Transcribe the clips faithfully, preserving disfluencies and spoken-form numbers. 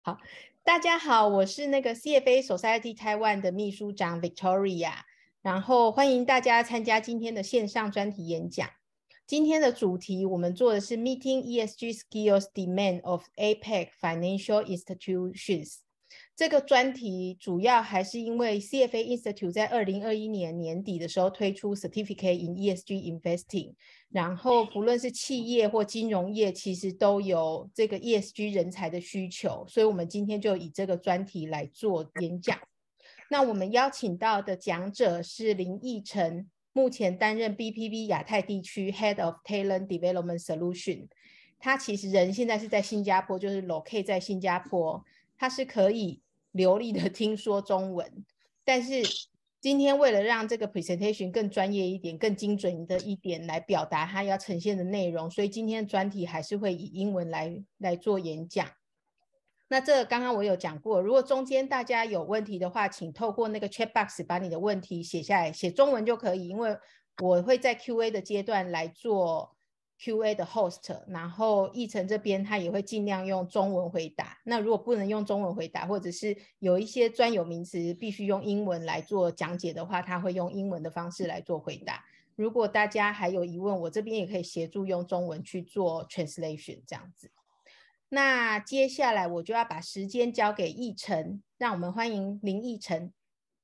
好，大家好，我是那个 C F A Society Taiwan 的秘书长 Victoria，然后欢迎大家参加今天的线上专题演讲。今天的主题我们做的是 Meeting E S G Skills Demand of A P E C Financial Institutions。这个专题主要还是因为 C F A Institute 在二零二一年年底的时候推出 Certificate in E S G Investing，然后不论是企业或金融业，其实都有这个 E S G 人才的需求，所以我们今天就以这个专题来做演讲。那我们邀请到的讲者是林奕晨，目前担任 B P V 亚太地区 Head of Talent Development Solution。他其实人现在是在新加坡，就是 locate 在新加坡，他是可以流利的听说中文，但是今天为了让这个 presentation 更专业一点、更精准的一点来表达他要呈现的内容，所以今天的专题还是会以英文来来做演讲。那这个刚刚我有讲过，如果中间大家有问题的话，请透过那个 chat box 把你的问题写下来，写中文就可以，因为我会在 Q A 的阶段来做 Q A 的 host， 然后奕晨这边他也会尽量用中文回答。那如果不能用中文回答，或者是有一些专有名词必须用英文来做讲解的话，他会用英文的方式来做回答。如果大家还有疑问，我这边也可以协助用中文去做 translation 这样子。那接下来我就要把时间交给奕晨，让我们欢迎林奕晨。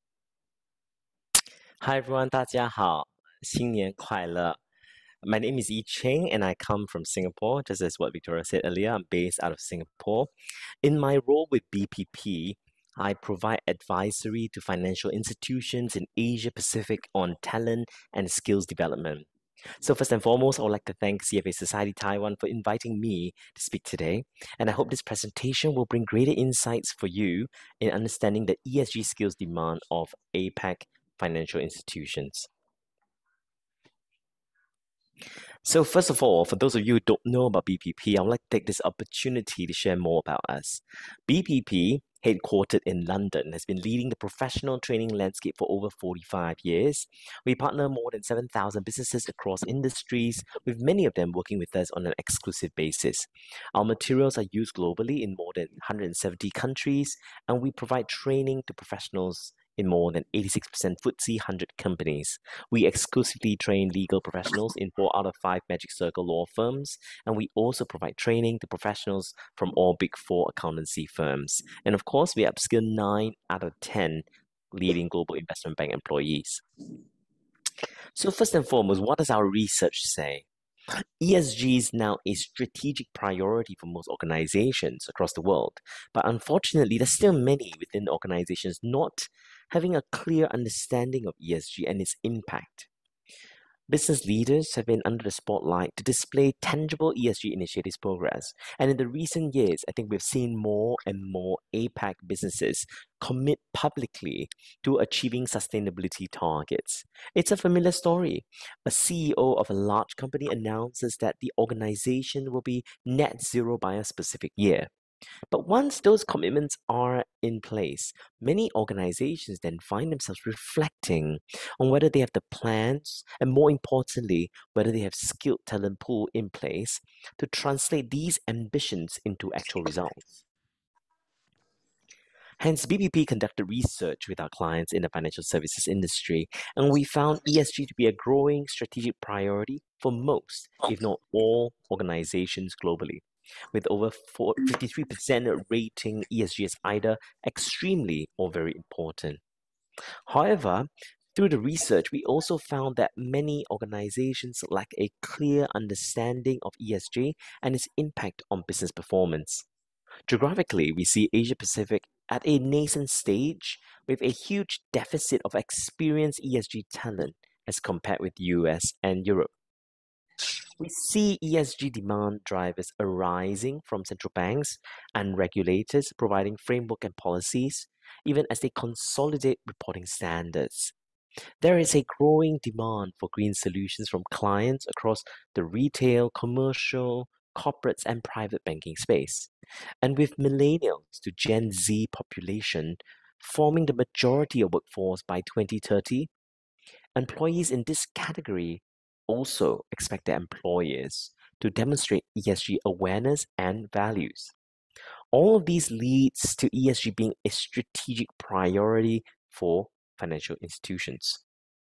Hi everyone, 大家好，新年快乐。My name is Yi Cheng and I come from Singapore. Just as what Victoria said earlier, I'm based out of Singapore. In my role with B P P, I provide advisory to financial institutions in Asia Pacific on talent and skills development. So first and foremost, I would like to thank C F A Society Taiwan for inviting me to speak today. And I hope this presentation will bring greater insights for you in understanding the E S G skills demand of A P E C financial institutions. So first of all, for those of you who don't know about B P P, I would like to take this opportunity to share more about us. B P P, headquartered in London, has been leading the professional training landscape for over forty-five years. We partner more than seven thousand businesses across industries, with many of them working with us on an exclusive basis. Our materials are used globally in more than one hundred seventy countries, and we provide training to professionals in more than eighty-six percent F T S E one hundred companies. We exclusively train legal professionals in four out of five Magic Circle law firms, and we also provide training to professionals from all Big Four accountancy firms. And of course, we upskill nine out of ten leading global investment bank employees. So first and foremost, what does our research say? E S G is now a strategic priority for most organizations across the world, but unfortunately, there's still many within organizations not having a clear understanding of E S G and its impact. Business leaders have been under the spotlight to display tangible E S G initiatives progress. And in the recent years, I think we've seen more and more A PAC businesses commit publicly to achieving sustainability targets. It's a familiar story. A C E O of a large company announces that the organization will be net zero by a specific year. But once those commitments are in place, many organizations then find themselves reflecting on whether they have the plans and, more importantly, whether they have skilled talent pool in place to translate these ambitions into actual results. Hence, B P P conducted research with our clients in the financial services industry, and we found E S G to be a growing strategic priority for most, if not all, organizations globally, with over fifty-three percent rating E S G as either extremely or very important. However, through the research, we also found that many organizations lack a clear understanding of E S G and its impact on business performance. Geographically, we see Asia Pacific at a nascent stage with a huge deficit of experienced E S G talent as compared with the U S and Europe. We see E S G demand drivers arising from central banks and regulators providing framework and policies, even as they consolidate reporting standards. There is a growing demand for green solutions from clients across the retail, commercial, corporates, and private banking space. And with millennials to Gen Z population forming the majority of workforce by twenty thirty, employees in this category also expect their employers to demonstrate E S G awareness and values. All of these leads to E S G being a strategic priority for financial institutions.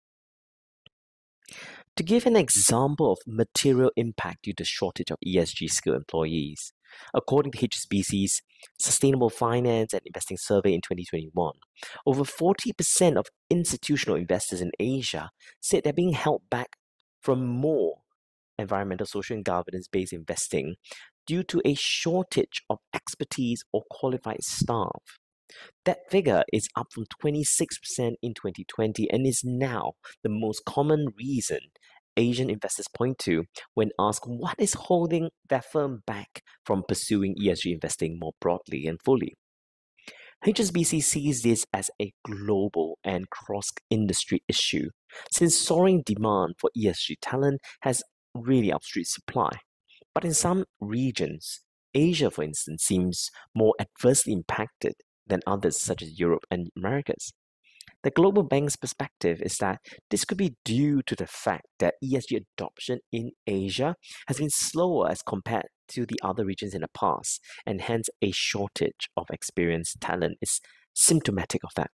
To give an example of material impact due to shortage of E S G skilled employees, according to H S B C's Sustainable Finance and Investing Survey in twenty twenty-one, over forty percent of institutional investors in Asia said they're being held back from more environmental, social, and governance-based investing due to a shortage of expertise or qualified staff. That figure is up from twenty-six percent in twenty twenty and is now the most common reason Asian investors point to when asked what is holding their firm back from pursuing E S G investing more broadly and fully. H S B C sees this as a global and cross-industry issue, since soaring demand for E S G talent has really outstripped supply. But in some regions, Asia, for instance, seems more adversely impacted than others, such as Europe and Americas. The Global Bank's perspective is that this could be due to the fact that E S G adoption in Asia has been slower as compared to the other regions in the past, and hence a shortage of experienced talent is symptomatic of that.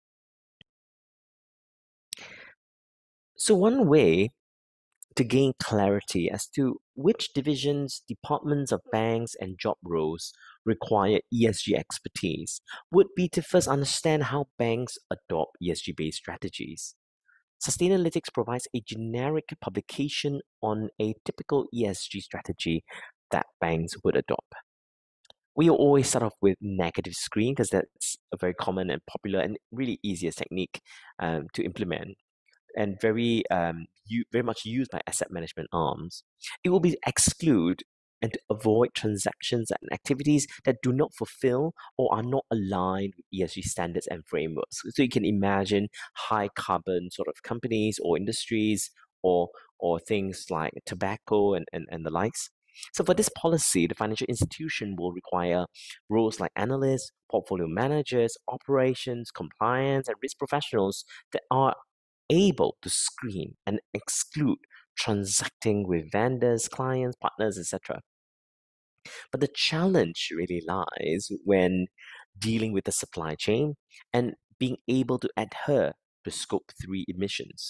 So one way to gain clarity as to which divisions, departments of banks, and job roles require E S G expertise would be to first understand how banks adopt E S G-based strategies. Sustainalytics provides a generic publication on a typical E S G strategy that banks would adopt. We always start off with negative screen because that's a very common and popular and really easiest technique um, to implement, and very um, u- very much used by asset management arms. It will be to exclude and to avoid transactions and activities that do not fulfill or are not aligned with E S G standards and frameworks. So you can imagine high carbon sort of companies or industries or or things like tobacco and, and, and the likes. So for this policy, the financial institution will require roles like analysts, portfolio managers, operations, compliance, and risk professionals that are able to screen and exclude transacting with vendors, clients, partners, et cetera. But the challenge really lies when dealing with the supply chain and being able to adhere to scope three emissions.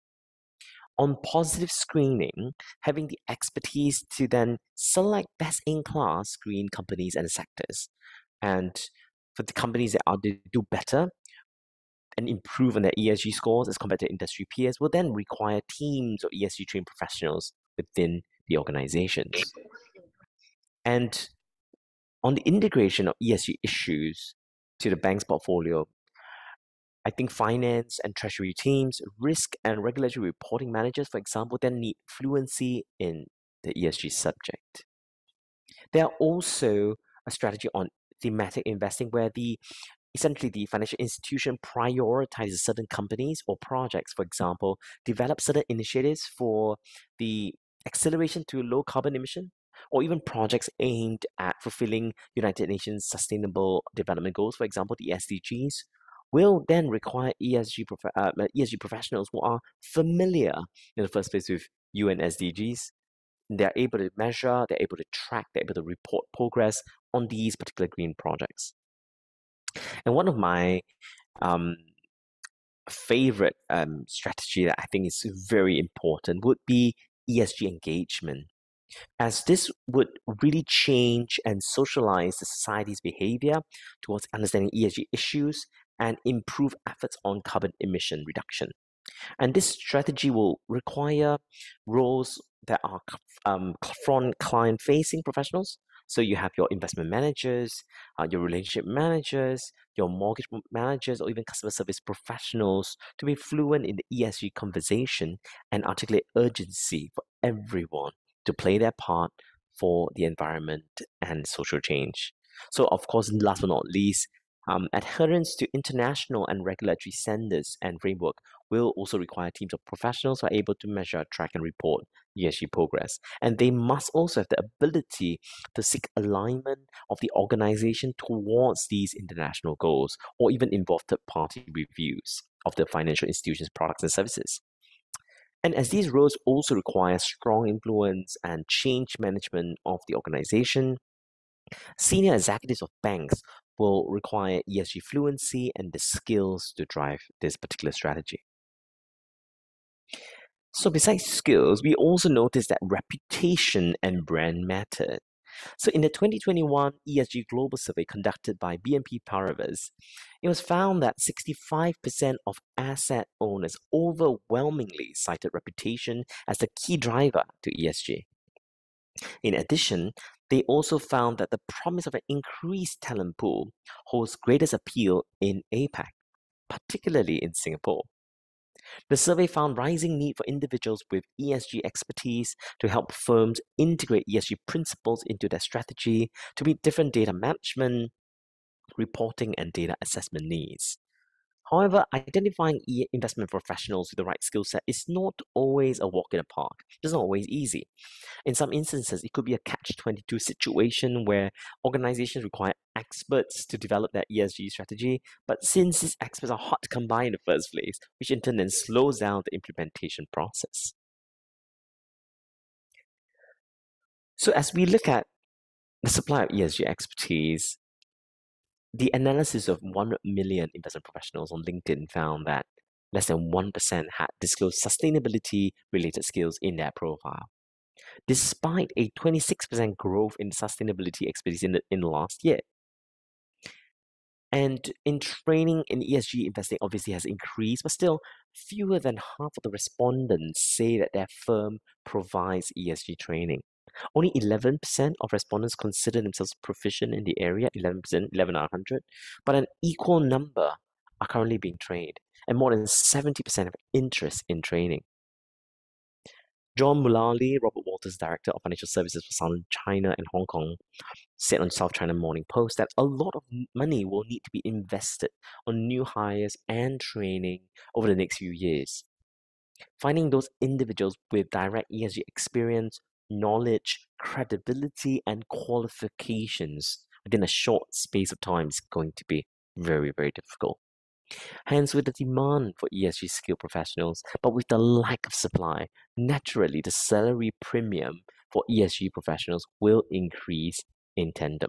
On positive screening, having the expertise to then select best in class screen companies and sectors. And for the companies that are to do better, and improve on their E S G scores as compared to industry peers will then require teams of E S G trained professionals within the organizations. And on the integration of E S G issues to the bank's portfolio, I think finance and treasury teams, risk and regulatory reporting managers, for example, then need fluency in the E S G subject. There are also a strategy on thematic investing where the essentially the financial institution prioritizes certain companies or projects, for example, develop certain initiatives for the acceleration to low carbon emission, or even projects aimed at fulfilling United Nations Sustainable Development Goals, for example, the S D Gs, will then require E S G, prof- uh, E S G professionals who are familiar in the first place with U N S D Gs. They're able to measure, they're able to track, they're able to report progress on these particular green projects. And one of my um, favorite um, strategy that I think is very important would be E S G engagement, as this would really change and socialize the society's behavior towards understanding E S G issues and improve efforts on carbon emission reduction. And this strategy will require roles that are um, front client facing professionals. So you have your investment managers, uh, your relationship managers, your mortgage managers, or even customer service professionals to be fluent in the E S G conversation and articulate urgency for everyone to play their part for the environment and social change. So, of course, last but not least, um, adherence to international and regulatory standards and framework will also require teams of professionals who are able to measure, track, and report E S G progress. And they must also have the ability to seek alignment of the organization towards these international goals, or even involve third-party reviews of the financial institution's products and services. And as these roles also require strong influence and change management of the organization, Senior executives of banks will require E S G fluency and the skills to drive this particular strategy. So besides skills, we also noticed that reputation and brand mattered. So in the twenty twenty-one E S G Global Survey conducted by B N P Paribas, it was found that sixty-five percent of asset owners overwhelmingly cited reputation as the key driver to E S G. In addition, they also found that the promise of an increased talent pool holds greatest appeal in APAC, particularly in Singapore. The survey found rising need for individuals with E S G expertise to help firms integrate E S G principles into their strategy to meet different data management, reporting, and data assessment needs. However, identifying e- investment professionals with the right skill set is not always a walk in the park. It's not always easy. In some instances, it could be a catch twenty-two situation where organizations require experts to develop their E S G strategy, but since these experts are hard to come by in the first place, which in turn then slows down the implementation process. So as we look at the supply of E S G expertise, the analysis of one million investment professionals on LinkedIn found that less than one percent had disclosed sustainability-related skills in their profile, despite a twenty-six percent growth in sustainability expertise in the, in the last year. And in training in E S G investing obviously has increased, but still fewer than half of the respondents say that their firm provides E S G training. Only eleven percent of respondents consider themselves proficient in the area, eleven percent, eleven out of one hundred, but an equal number are currently being trained, and more than seventy percent have interest in training. John Mullally, Robert Walters, Director of Financial Services for Southern China and Hong Kong, said on South China Morning Post that a lot of money will need to be invested on new hires and training over the next few years. Finding those individuals with direct E S G experience, knowledge, credibility, and qualifications within a short space of time is going to be very, very difficult. Hence, with the demand for E S G skilled professionals, but with the lack of supply, naturally the salary premium for E S G professionals will increase in tandem.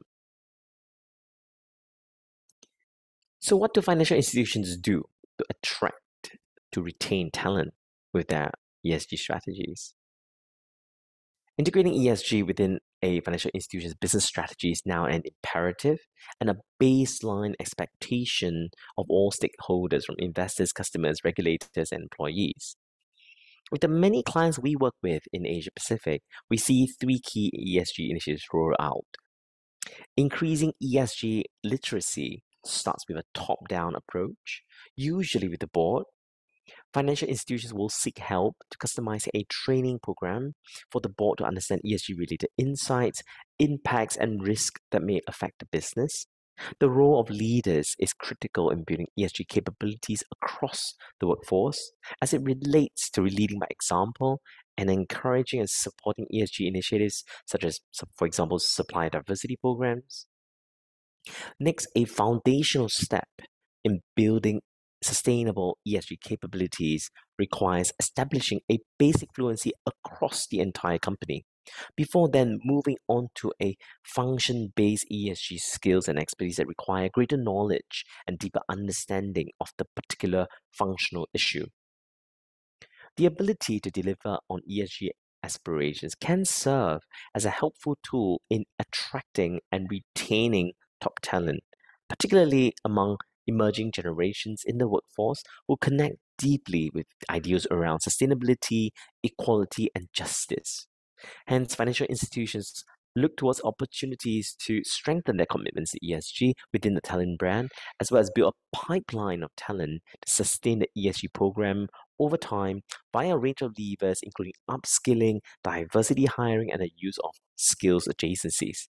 So what do financial institutions do to attract, to retain talent with their E S G strategies? Integrating E S G within a financial institution's business strategy is now an imperative and a baseline expectation of all stakeholders, from investors, customers, regulators, and employees. With the many clients we work with in Asia Pacific, we see three key E S G initiatives roll out. Increasing E S G literacy starts with a top-down approach, usually with the board. Financial institutions will seek help to customize a training program for the board to understand E S G-related insights, impacts, and risks that may affect the business. The role of leaders is critical in building E S G capabilities across the workforce, as it relates to leading by example and encouraging and supporting E S G initiatives such as, for example, supplier diversity programs. Next, a foundational step in building sustainable E S G capabilities requires establishing a basic fluency across the entire company, before then moving on to a function-based E S G skills and expertise that require greater knowledge and deeper understanding of the particular functional issue. The ability to deliver on E S G aspirations can serve as a helpful tool in attracting and retaining top talent, particularly among emerging generations in the workforce who connect deeply with ideas around sustainability, equality, and justice. Hence, financial institutions look towards opportunities to strengthen their commitments to E S G within the talent brand, as well as build a pipeline of talent to sustain the E S G program over time via a range of levers, including upskilling, diversity hiring, and the use of skills adjacencies.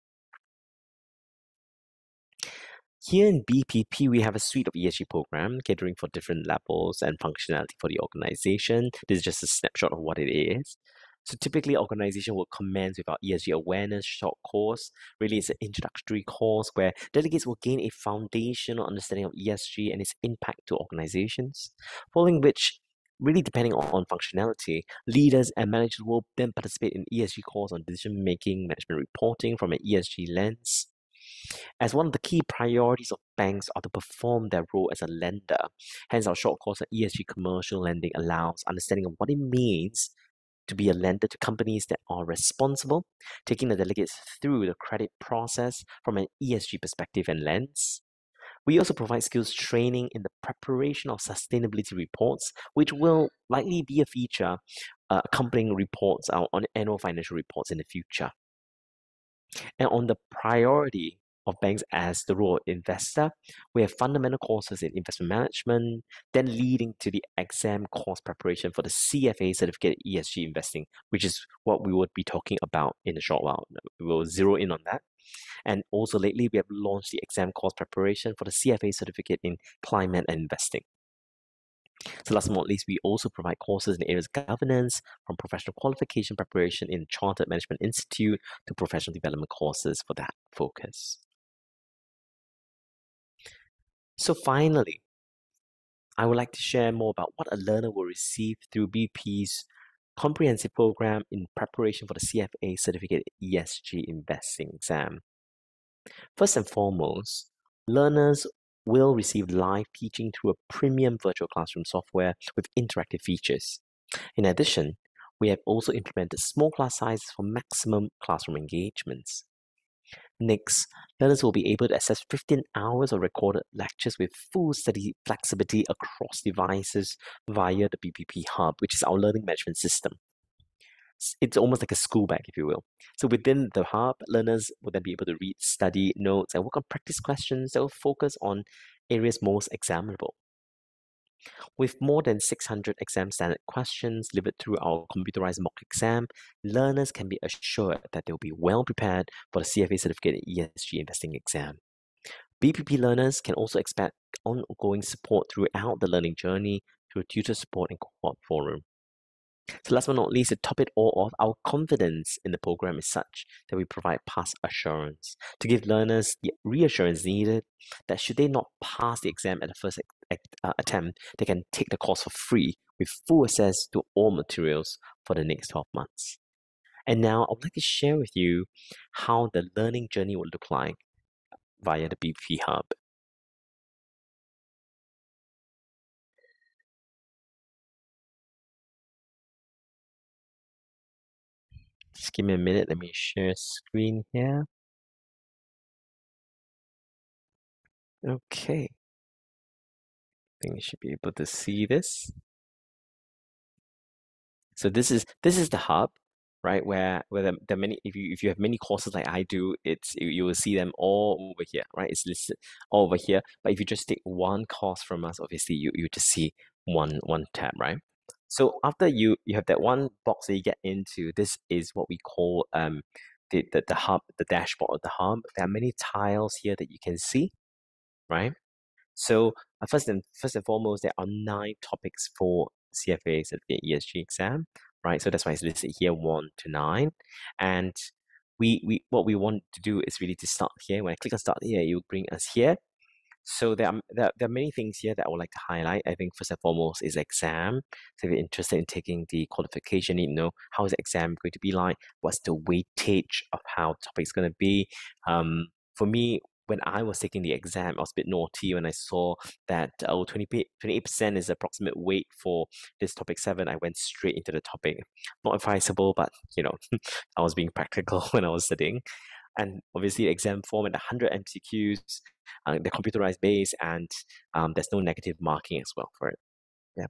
Here in B P P, we have a suite of E S G programs catering for different levels and functionality for the organization. This is just a snapshot of what it is. So typically, organization will commence with our E S G awareness short course. Really, it's an introductory course where delegates will gain a foundational understanding of E S G and its impact to organizations, following which really depending on, on functionality, leaders and managers will then participate in E S G calls on decision making, management reporting from an E S G lens. As one of the key priorities of banks are to perform their role as a lender. Hence, our short course on E S G commercial lending allows understanding of what it means to be a lender to companies that are responsible, taking the delegates through the credit process from an E S G perspective and lens. We also provide skills training in the preparation of sustainability reports, which will likely be a feature uh, accompanying reports uh, on annual financial reports in the future. And on the priority of banks as the role of investor, we have fundamental courses in investment management, then leading to the exam course preparation for the C F A certificate E S G investing, which is what we would be talking about in a short while. We'll zero in on that. And also lately, we have launched the exam course preparation for the C F A certificate in climate and investing. So last but not least, we also provide courses in areas of governance, from professional qualification preparation in Chartered Management Institute to professional development courses for that focus. So finally, I would like to share more about what a learner will receive through B P's comprehensive program in preparation for the C F A certificate E S G investing exam. First and foremost, learners will receive live teaching through a premium virtual classroom software with interactive features. In addition, we have also implemented small class sizes for maximum classroom engagements. Next, learners will be able to access fifteen hours of recorded lectures with full study flexibility across devices via the B P P Hub, which is our learning management system. It's almost like a school bag, if you will. So within the hub, learners will then be able to read, study notes, and work on practice questions that will focus on areas most examinable. With more than six hundred exam standard questions delivered through our computerized mock exam, learners can be assured that they'll be well prepared for the C F A certificate E S G investing exam. B P P learners can also expect ongoing support throughout the learning journey through tutor support and cohort forum. So last but not least, to top it all off, our confidence in the program is such that we provide pass assurance to give learners the reassurance needed that should they not pass the exam at the first uh, attempt, they can take the course for free with full access to all materials for the next twelve months. And now I would like to share with you how the learning journey will look like via the B P P Hub. Just give me a minute, let me share screen here. Okay. I think you should be able to see this. So this is this is the hub, right? Where where the, the many if you if you have many courses like I do, it's you, you will see them all over here, right? It's listed all over here. But if you just take one course from us, obviously you you just see one one tab, right? So after you you have that one box that you get into, this is what we call um the, the the hub, the dashboard of the hub. There are many tiles here that you can see, right? So uh, first and first and foremost, there are nine topics for C F A certificate E S G exam, right? So that's why it's listed here one to nine, and we we what we want to do is really to start here. When I click on start here, it will bring us here. So there are, there, there are many things here that I would like to highlight. I think first and foremost is exam. So if you're interested in taking the qualification, you know, how is the exam going to be like? What's the weightage of how the topic is going to be? Um, for me, when I was taking the exam, I was a bit naughty when I saw that oh, twenty-eight percent is the approximate weight for this topic seven. I went straight into the topic. Not advisable, but you know, I was being practical when I was studying. And obviously, the exam format, one hundred M C Qs, uh, the computerized base, and um, there's no negative marking as well for it. Yeah.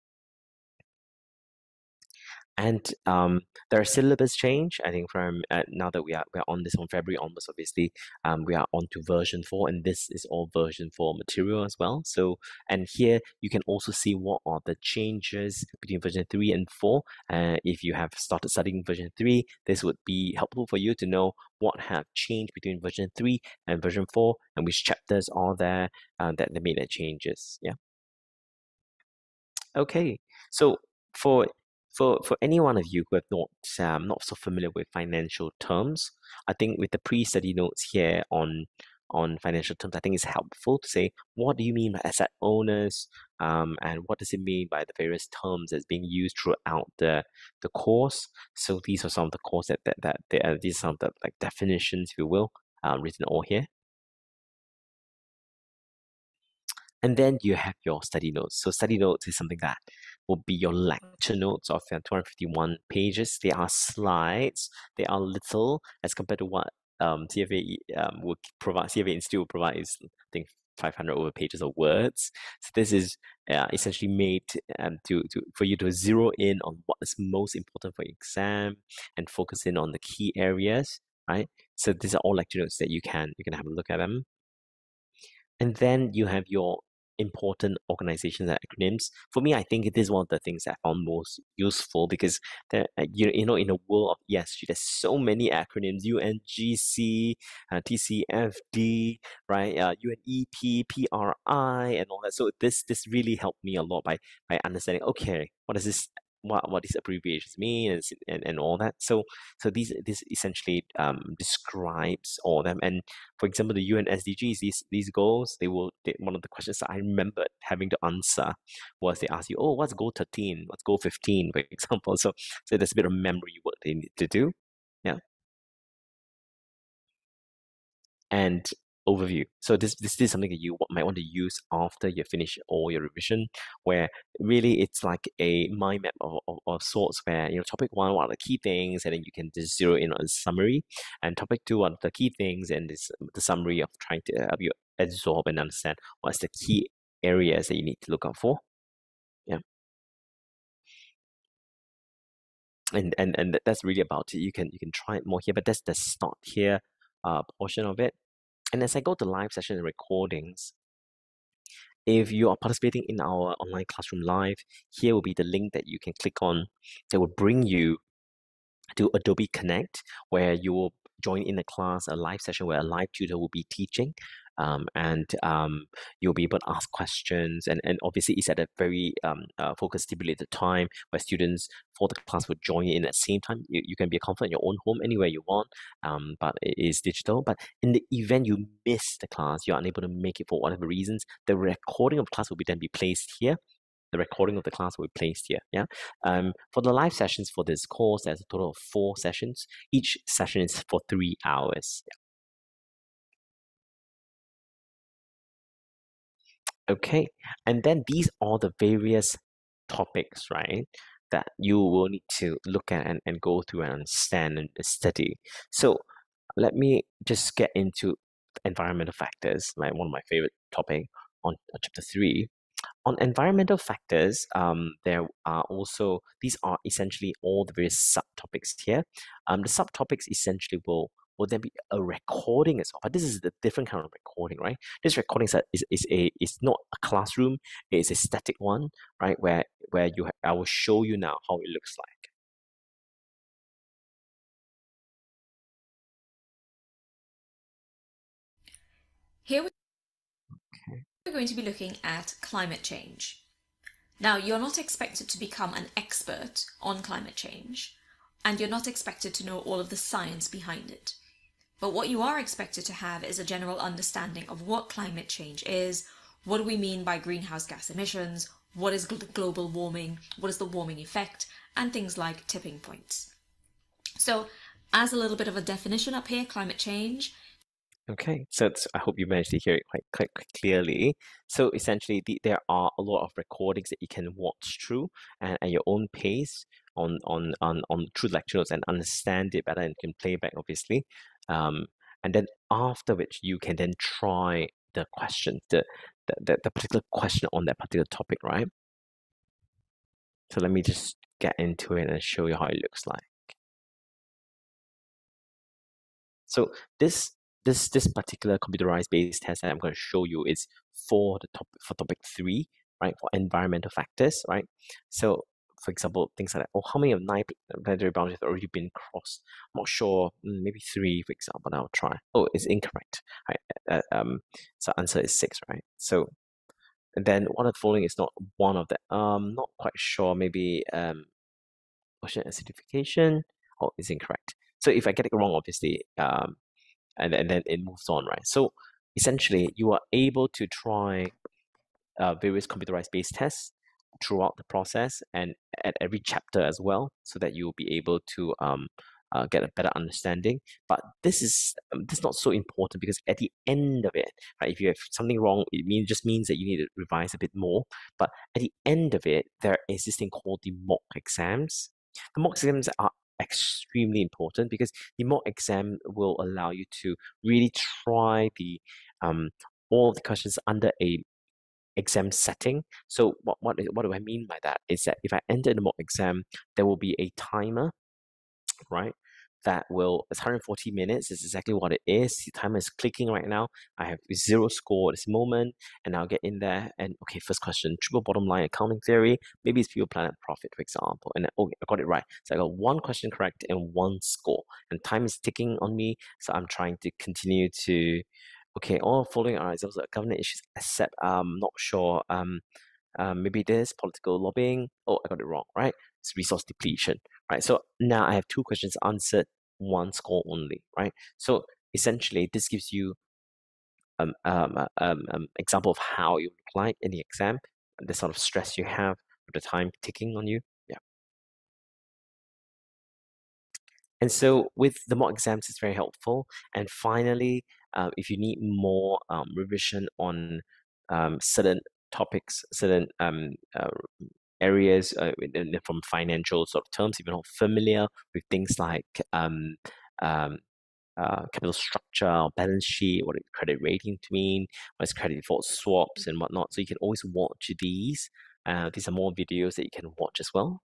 And um, there are syllabus change. I think from uh, now that we are we're on this on February onwards, obviously, um, we are on to version four, and this is all version four material as well. So, and here you can also see what are the changes between version three and four. Uh, if you have started studying version three, this would be helpful for you to know what have changed between version three and version four, and which chapters are there uh, that they made their changes. Yeah. Okay, so for for for any one of you who have not um, not so familiar with financial terms, I think with the pre-study notes here on on financial terms, I think it's helpful to say, what do you mean by asset owners? Um, and what does it mean by the various terms that's being used throughout the the course? So these are some of the course that that, that they, uh, these are some of the like definitions, if you will, um, written all here. And then you have your study notes. So study notes is something that will be your lecture notes of uh, two hundred fifty-one pages. They are slides. They are little as compared to what um, C F A um, would provide. C F A Institute will provide is, I think, five hundred over pages of words. So this is uh, essentially made um, to, to for you to zero in on what is most important for your exam and focus in on the key areas, right? So these are all lecture notes that you can you can have a look at them. And then you have your important organizations and acronyms. For me, I think it is one of the things I found most useful because there, uh, you, you know, in a world of E S G, there's so many acronyms: U N G C, uh, T C F D, right? Uh, U N E P, P R I, and all that. So this this really helped me a lot by by understanding. Okay, what does this what what these abbreviations mean and and, and all that. So so these this essentially um, describes all of them. And for example, the U N S D Gs, these these goals, they will they, one of the questions that I remembered having to answer was they ask you, oh, what's goal thirteen? What's goal fifteen, for example? So so there's a bit of memory work they need to do. Yeah. And overview. So this this is something that you might want to use after you finish all your revision, where really it's like a mind map of, of, of sorts where, you know, topic one, what are the key things, and then you can just zero in on the summary, and topic two, what are the key things, and this the summary of trying to help you absorb and understand what's the key areas that you need to look out for. Yeah. And and and that's really about it. You can you can try it more here, but that's the start here uh portion of it. And as I go to live session recordings, if you are participating in our online classroom live, here will be the link that you can click on that will bring you to Adobe Connect, where you will join in a class, a live session where a live tutor will be teaching. Um, and um, you'll be able to ask questions, and, and obviously it's at a very um, uh, focused, stipulated time where students for the class will join in at the same time. You, you can be comfortable in your own home anywhere you want, um, but it is digital. But in the event you miss the class, you're unable to make it for whatever reasons, the recording of the class will be then be placed here. The recording of the class will be placed here. Yeah. Um, for the live sessions for this course, there's a total of four sessions. Each session is for three hours. Yeah. Okay, and then these are the various topics, right, that you will need to look at and, and go through and understand and study. So let me just get into environmental factors, like one of my favorite topic on uh, chapter three. On environmental factors, um, there are also, these are essentially all the various subtopics here. Um, the subtopics essentially will will then be a recording as well. But this is the different kind of recording, right? This recording is a, is, is a is not a classroom, it is a static one, right? Where where you I will show you now how it looks like. Here we're going to be looking at climate change. Now, you're not expected to become an expert on climate change, and you're not expected to know all of the science behind it. But what you are expected to have is a general understanding of what climate change is, what do we mean by greenhouse gas emissions, what is global warming, what is the warming effect, and things like tipping points. So, as a little bit of a definition up here, climate change. Okay, so it's, I hope you managed to hear it quite, quite, quite clearly. So essentially, the, there are a lot of recordings that you can watch through and at your own pace on on on on through lectures and understand it better, and can play back obviously. Um, and then after which you can then try the question, the, the the the particular question on that particular topic, right? So let me just get into it and show you how it looks like. So this this this particular computerized based test that I'm going to show you is for the topic for topic three, right? For environmental factors, right? So for example, things like, oh, how many of nine planetary boundaries have already been crossed? I'm not sure. Maybe three, for example. I'll try. Oh, it's incorrect. Right. Uh, um. So answer is six, right? So and then one of the following is not one of them. Um. Not quite sure. Maybe um. Ocean acidification. Oh, it's incorrect. So if I get it wrong, obviously, um, and, and then it moves on, right? So essentially you are able to try uh, various computerized based tests throughout the process and at every chapter as well, so that you'll be able to um, uh, get a better understanding. But this is um, this is not so important, because at the end of it, right, if you have something wrong, it mean, just means that you need to revise a bit more. But at the end of it, there is this thing called the mock exams. The mock exams are extremely important, because the mock exam will allow you to really try the um, all the questions under a exam setting. So what, what, what do I mean by that? Is that if I enter the mock exam, there will be a timer, right? That will, it's one hundred forty minutes, is exactly what it is. The timer is clicking right now. I have zero score at this moment, and I'll get in there and, okay, first question, triple bottom line accounting theory, maybe it's People Planet Profit, for example. And oh, I got it right. So I got one question correct and one score, and time is ticking on me. So I'm trying to continue to, okay, all following are examples of government issues, except I'm not sure. Um, um, maybe this political lobbying. Oh, I got it wrong, right? It's resource depletion, right? So now I have two questions answered, one score only, right? So essentially, this gives you um um um, um example of how you look like in the exam, the sort of stress you have, the time ticking on you. Yeah. And so with the mock exams, it's very helpful. And finally, uh, if you need more um, revision on um, certain topics, certain um, uh, areas uh, in, in, from financial sort of terms, if you're not familiar with things like um, um, uh, capital structure, or balance sheet, what does credit rating mean, what is credit default swaps and whatnot. So you can always watch these. Uh, these are more videos that you can watch as well.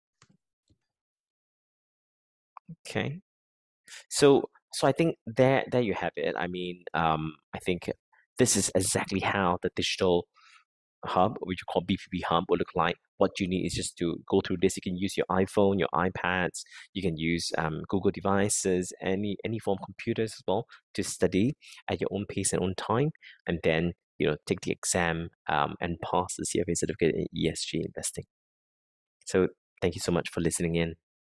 Okay. So, so I think there, there you have it. I mean, um, I think this is exactly how the digital hub, which you call B P P hub, will look like. What you need is just to go through this. You can use your iPhone, your iPads. You can use um, Google devices, any any form of computers as well, to study at your own pace and own time, and then you know take the exam um, and pass the C F A certificate in E S G investing. So thank you so much for listening in.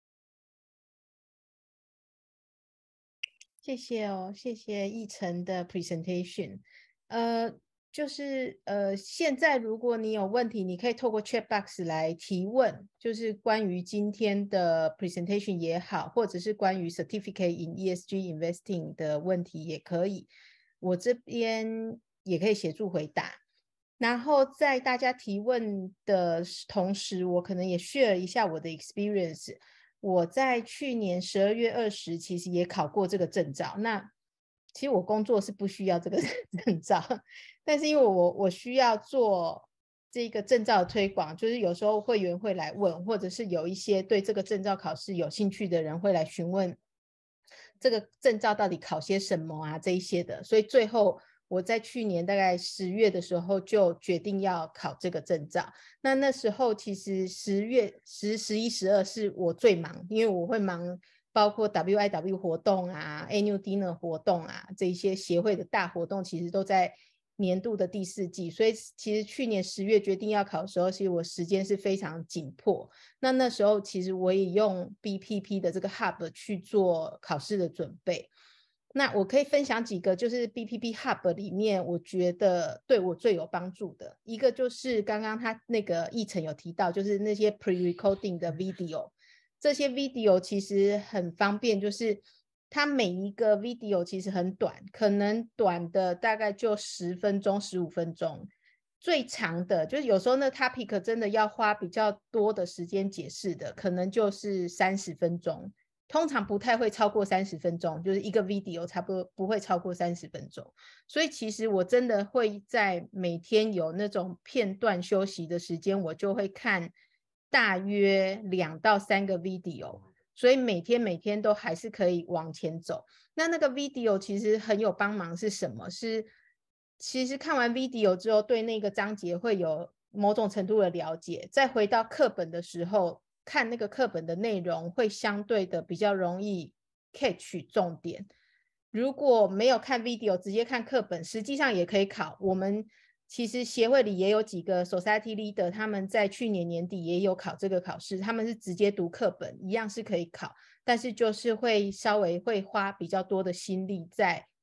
谢谢哦，谢谢奕晨的 presentation。呃，就是呃，现在如果你有问题，你可以透过 chat box 来提问，就是关于今天的 presentation 也好，或者是关于 certificate in E S G investing 的问题也可以，我这边也可以协助回答。然后在大家提问的同时，我可能也 share 一下我的 experience。我在去年十二月二十其实也考过这个证照，那其实我工作是不需要这个证照，但是因为我我需要做这个证照的推广，就是有时候会员会来问，或者是有一些对这个证照考试有兴趣的人会来询问这个证照到底考些什么啊这一些的，所以最后我在去年大概十月的时候就决定要考这个证照。那那时候其实十月十、十一、十二是我最忙，因为我会忙包括 W I W 活动啊、Annual Dinner 活动啊，这一些协会的大活动其实都在年度的第四季，所以其实去年十月决定要考的时候，其实我时间是非常紧迫。那那时候其实我也用 B P P 的这个 Hub 去做考试的准备。那我可以分享几个就是 B P P Hub 里面我觉得对我最有帮助的，一个就是刚刚他那个奕晨有提到，就是那些 pre-recording 的 video， 这些 video 其实很方便，就是它每一个 video 其实很短，可能短的大概就十分钟十五分钟，最长的就是有时候那 topic 真的要花比较多的时间解释的，可能就是三十分钟，通常不太会超过三十分钟，就是一个 video 差不多不会超过三十分钟。所以其实我真的会在每天有那种片段休息的时间，我就会看大约两到三个 video， 所以每天每天都还是可以往前走。那那个 video 其实很有帮忙是什么？是其实看完 video 之后对那个章节会有某种程度的了解，再回到课本的时候看那个课本的内容会相对的比较容易 catch 重点。如果没有看 video 直接看课本，实际上也可以考。我们其实协会里也有几个 society leader， 他们在去年年底也有考这个考试，他们是直接读课本，一样是可以考，但是就是会稍微会花比较多的心力在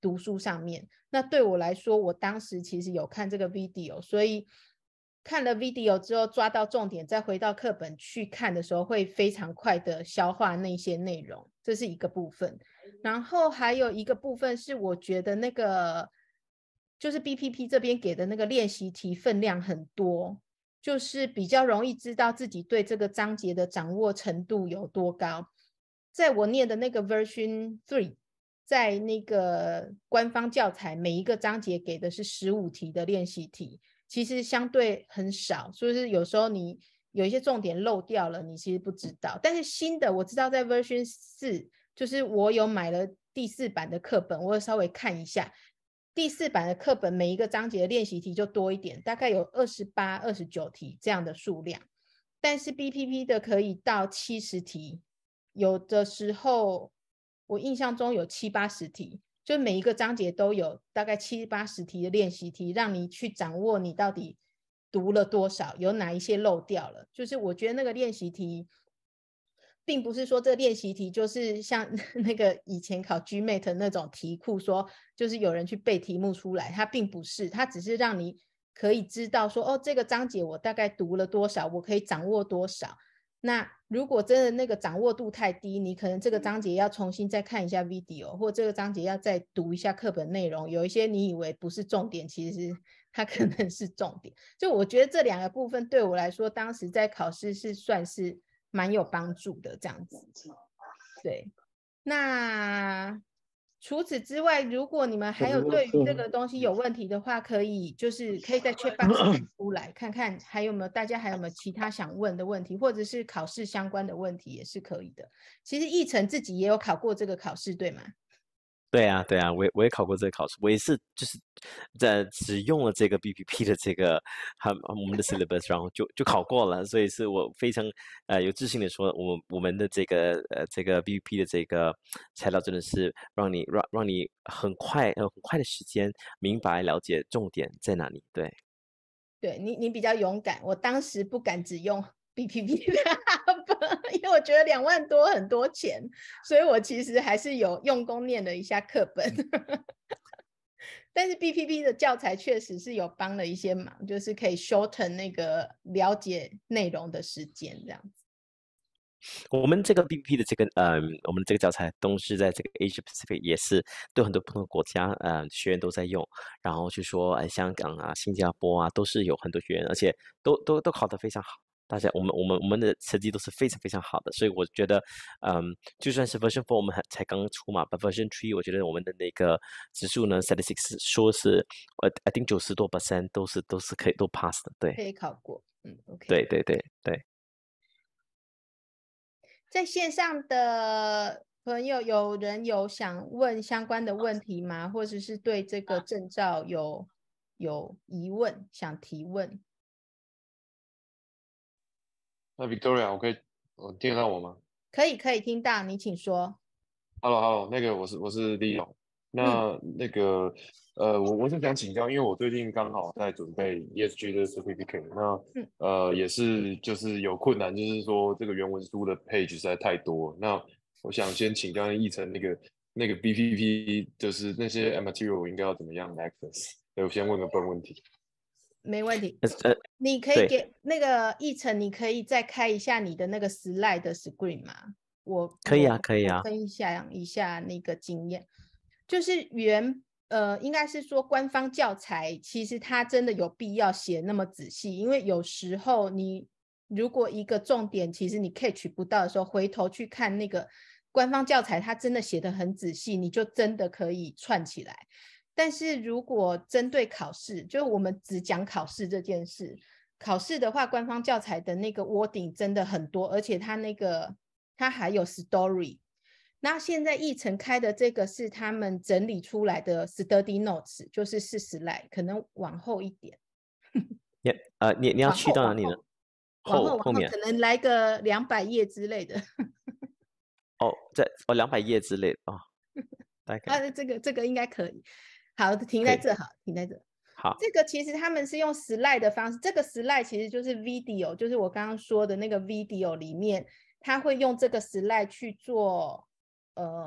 读书上面。那对我来说，我当时其实有看这个 video， 所以看了 video 之后抓到重点，再回到课本去看的时候，会非常快的消化那些内容，这是一个部分。然后还有一个部分是我觉得那个就是 B P P 这边给的那个练习题分量很多，就是比较容易知道自己对这个章节的掌握程度有多高。在我念的那个 version 三，在那个官方教材每一个章节给的是十五题的练习题，其实相对很少，所以有时候你有一些重点漏掉了，你其实不知道。但是新的我知道在 version 四，就是我有买了第四版的课本，我有稍微看一下第四版的课本，每一个章节的练习题就多一点，大概有二十八、二十九题这样的数量。但是 B P P 的可以到七十题，有的时候我印象中有七八十题，就每一个章节都有大概七八十题的练习题，让你去掌握你到底读了多少，有哪一些漏掉了。就是我觉得那个练习题并不是说这练习题就是像那个以前考 G M A T 那种题库说就是有人去背题目出来，它并不是，它只是让你可以知道说哦，这个章节我大概读了多少，我可以掌握多少。那如果真的那个掌握度太低，你可能这个章节要重新再看一下 video， 或这个章节要再读一下课本内容，有一些你以为不是重点，其实它可能是重点。就我觉得这两个部分对我来说当时在考试是算是蛮有帮助的这样子。对，那除此之外，如果你们还有对于这个东西有问题的话，可以就是可以在 chat box 出来看看还有没有大家还有没有其他想问的问题，或者是考试相关的问题也是可以的。其实奕晨自己也有考过这个考试对吗？ 对啊，对啊，我也我也考过这个考试，我也是就是在只用了这个 B P P 的这个他我们的 syllabus， 然后就就考过了，所以是我非常呃有自信的说，我们我们的这个呃这个 B P P 的这个材料真的是让你让让你很快呃很快的时间明白了解重点在哪里。对， 对你你比较勇敢，我当时不敢只用 B P P 的因为我觉得两万多很多钱，所以我其实还是有用功念了一下课本但是 B P P 的教材确实是有帮了一些忙，就是可以 shorten 那个了解内容的时间这样子。 我们这个 B P P 的这个呃，我们这个教材都是在这个 Asia Pacific 也是对很多不同的国家呃学员都在用，然后就说呃香港啊、新加坡啊都是有很多学员，而且都都都考得非常好。大家，我们我们我们的成绩都是非常非常好的，所以我觉得，嗯，就算是 version four 我们还才刚出嘛 ，but version three 我觉得我们的那个指数呢 ，statistics 说是，呃，I think 九十多 percent 都是都是可以都 pass 的，对， 可以考过，嗯 ，OK。 对对对对。 在线上的朋友，有人有想问相关的问题吗？或者是对这个证照有有疑问想提问？ 那 Victoria， 我可以，我听得到我吗？ 可以，可以听到，你请说。 Hello，Hello， 那个我是我是 Leo，那、嗯、那个呃，我我是想请教，因为我最近刚好在准备 E S G 的 certificate， 那、嗯、呃也是就是有困难，就是说这个原文书的 page 实在太多，那我想先请教奕晨那个那个 B P P， 就是那些 material 我应该要怎么样 access？ 我先问个笨问题。 没问题， 呃， 你可以给那个奕晨，你可以再开一下你的那个 slide 的 screen 吗？我可以啊，可以啊。 分享一下那个经验，就是原呃，应该是说官方教材，其实它真的有必要写那么仔细，因为有时候你如果一个重点其实你 catch 不到的时候，回头去看那个官方教材，它真的写得很仔细，你就真的可以串起来。但是如果针对考试，就是我们只讲考试这件事，考试的话，官方教材的那个 wording 真的很多，而且它那个它还有 story。那现在奕晨开的这个是他们整理出来的 study notes， 就是四十来，可能往后一点。 你呃，你你要去到哪里呢？ 往后后后面可能来个两百页之类的。 哦，在哦两百页之类的哦，大概。 啊，这个这个应该可以。好，停在这好，停在这。 好， 这个其实他们是用 slide 的方式，这个 slide 其实就是 video， 就是我刚刚说的那个 video 里面，他会用这个 slide 去做呃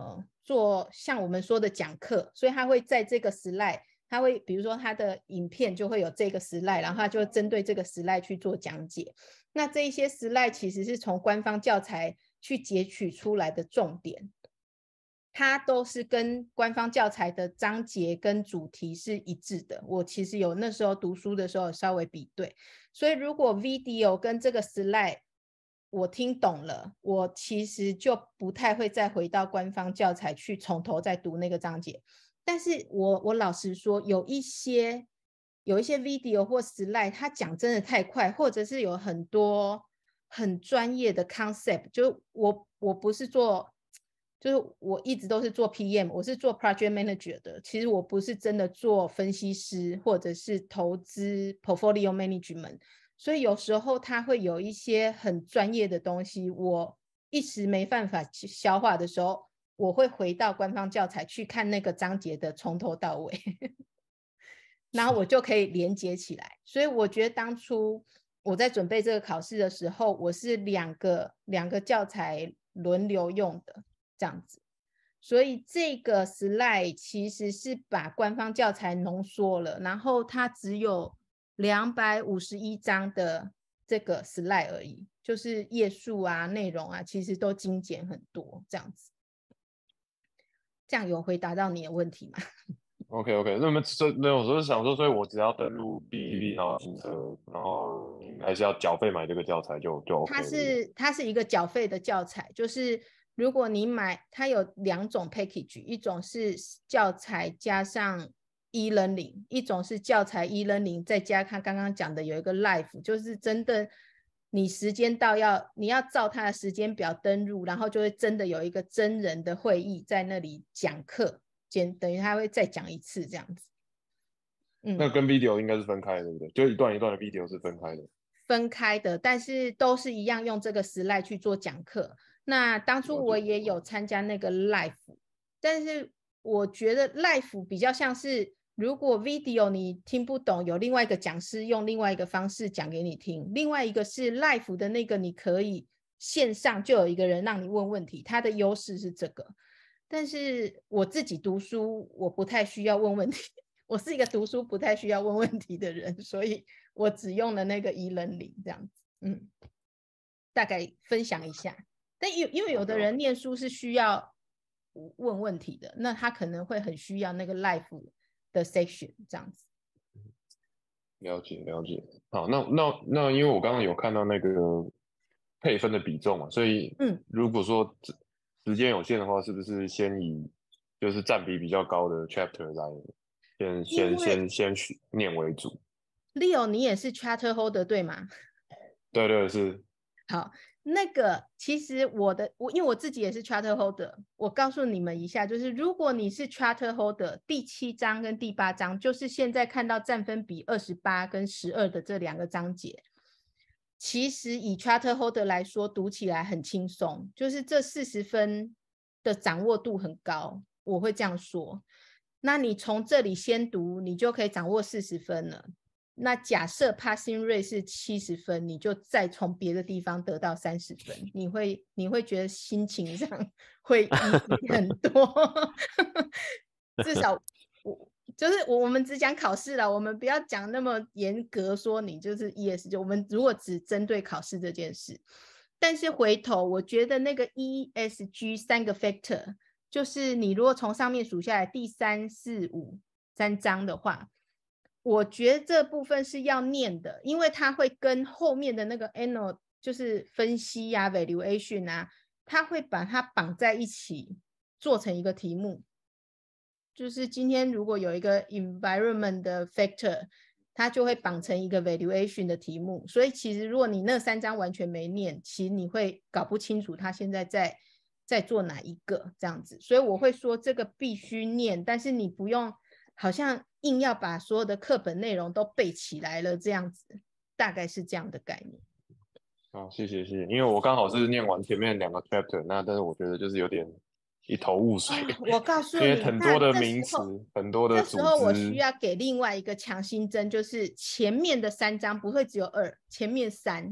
做像我们说的讲课，所以他会在这个 slide， 他会比如说他的影片就会有这个 slide， 然后他就会针对这个 slide 去做讲解。那这一些 slide 其实是从官方教材去截取出来的重点，它都是跟官方教材的章节跟主题是一致的。我其实有那时候读书的时候稍微比对，所以如果 video 跟这个 slide 我听懂了，我其实就不太会再回到官方教材去从头再读那个章节。但是我我老实说，有一些有一些 video 或 slide 它讲真的太快，或者是有很多很专业的 concept， 就我我不是做，就是我一直都是做 P M， 我是做 project manager 的，其实我不是真的做分析师或者是投资 portfolio management， 所以有时候它会有一些很专业的东西，我一时没办法消化的时候，我会回到官方教材去看那个章节的从头到尾然后我就可以连接起来。所以我觉得当初我在准备这个考试的时候，我是两个两个教材轮流用的这样子。所以这个 slide 其实是把官方教材浓缩了，然后它只有两百五十一张的这个 slide 而已，就是页数啊内容啊其实都精简很多这样子。这样有回答到你的问题吗？ OK OK， 那么这那我是想说，所以我只要登录 B P P 然后注册，然后还是要缴费买这个教材就就 OK 了。 它是它是一个缴费的教材，就是如果你买，它有两种 package， 一种是教材加上 e-learning， 一种是教材 e-learning 再加他刚刚讲的有一个 live， 就是真的你时间到要你要照他的时间表登入，然后就会真的有一个真人的会议在那里讲课，等于他会再讲一次这样子。 嗯，那跟 video 应该是分开的，对不对？就一段一段的 video 是分开的。 分开的，但是都是一样用这个 slide 去做讲课。那当初我也有参加那个 live， 但是我觉得 live 比较像是，如果 video 你听不懂，有另外一个讲师用另外一个方式讲给你听，另外一个是 live 的那个，你可以线上就有一个人让你问问题，它的优势是这个。但是我自己读书，我不太需要问问题，我是一个读书不太需要问问题的人，所以我只用了那个 e-learning 这样子。嗯，大概分享一下。但因为有的人念书是需要问问题的，那他可能会很需要那个 live 的 section 这样子。 了解了解。好，那那那因为我刚刚有看到那个配分的比重嘛，所以嗯，如果说时间有限的话，是不是先以就是占比比较高的 chapter 来先先先先念为主？ Leo 你也是 charter holder 对吗？ 对对是。 好，那个其实我的我因为我自己也是 charter holder， 我告诉你们一下，就是如果你是 charter holder， 第七章跟第八章就是现在看到占分比二十八跟十二的这两个章节，其实以 charter holder 来说读起来很轻松，就是这四十分的掌握度很高，我会这样说。那你从这里先读，你就可以掌握四十分了。那假设 passing rate 是七十分，你就再从别的地方得到三十分，你会你会觉得心情上会easy很多至少我就是我们只讲考试了，我们不要讲那么严格说你就是 E S G， 我们如果只针对考试这件事。但是回头我觉得那个 E S G 三个 factor， 就是你如果从上面数下来第三四五三章的话，我觉得这部分是要念的，因为它会跟后面的那个 anal 就是分析啊 valuation 啊，它会把它绑在一起做成一个题目。就是今天如果有一个 environment 的 factor， 它就会绑成一个 valuation 的题目。所以其实如果你那三章完全没念，其实你会搞不清楚它现在在在做哪一个这样子。所以我会说这个必须念，但是你不用好像硬要把所有的课本内容都背起来了这样子，大概是这样的概念。 好，谢谢谢谢，因为我刚好是念完前面两个 chapter， 那但是我觉得就是有点一头雾水、哦、 我告诉你， 因为很多的名词，很多的组织， 这时候我需要给另外一个强心针，就是前面的三章不会只有二，前面三，因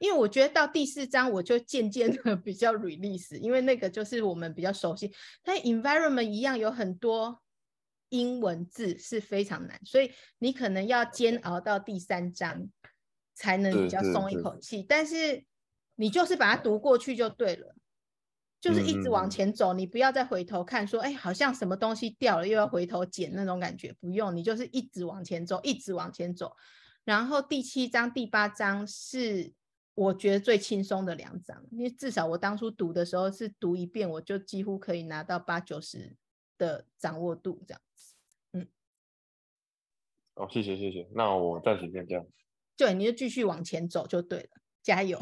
因为我觉得到第四章我就渐渐的比较 release， 因为那个就是我们比较熟悉，但 environment 一样有很多英文字是非常难，所以你可能要煎熬到第三章才能比较松一口气，但是你就是把它读过去就对了，就是一直往前走，嗯嗯嗯，你不要再回头看说哎，好像什么东西掉了又要回头捡那种感觉，不用，你就是一直往前走，一直往前走。然后第七章第八章是我觉得最轻松的两章，因为至少我当初读的时候是读一遍我就几乎可以拿到八九十的掌握度这样子。嗯， 哦，谢谢谢谢，那我暂时先这样。 对，你就继续往前走就对了，加油。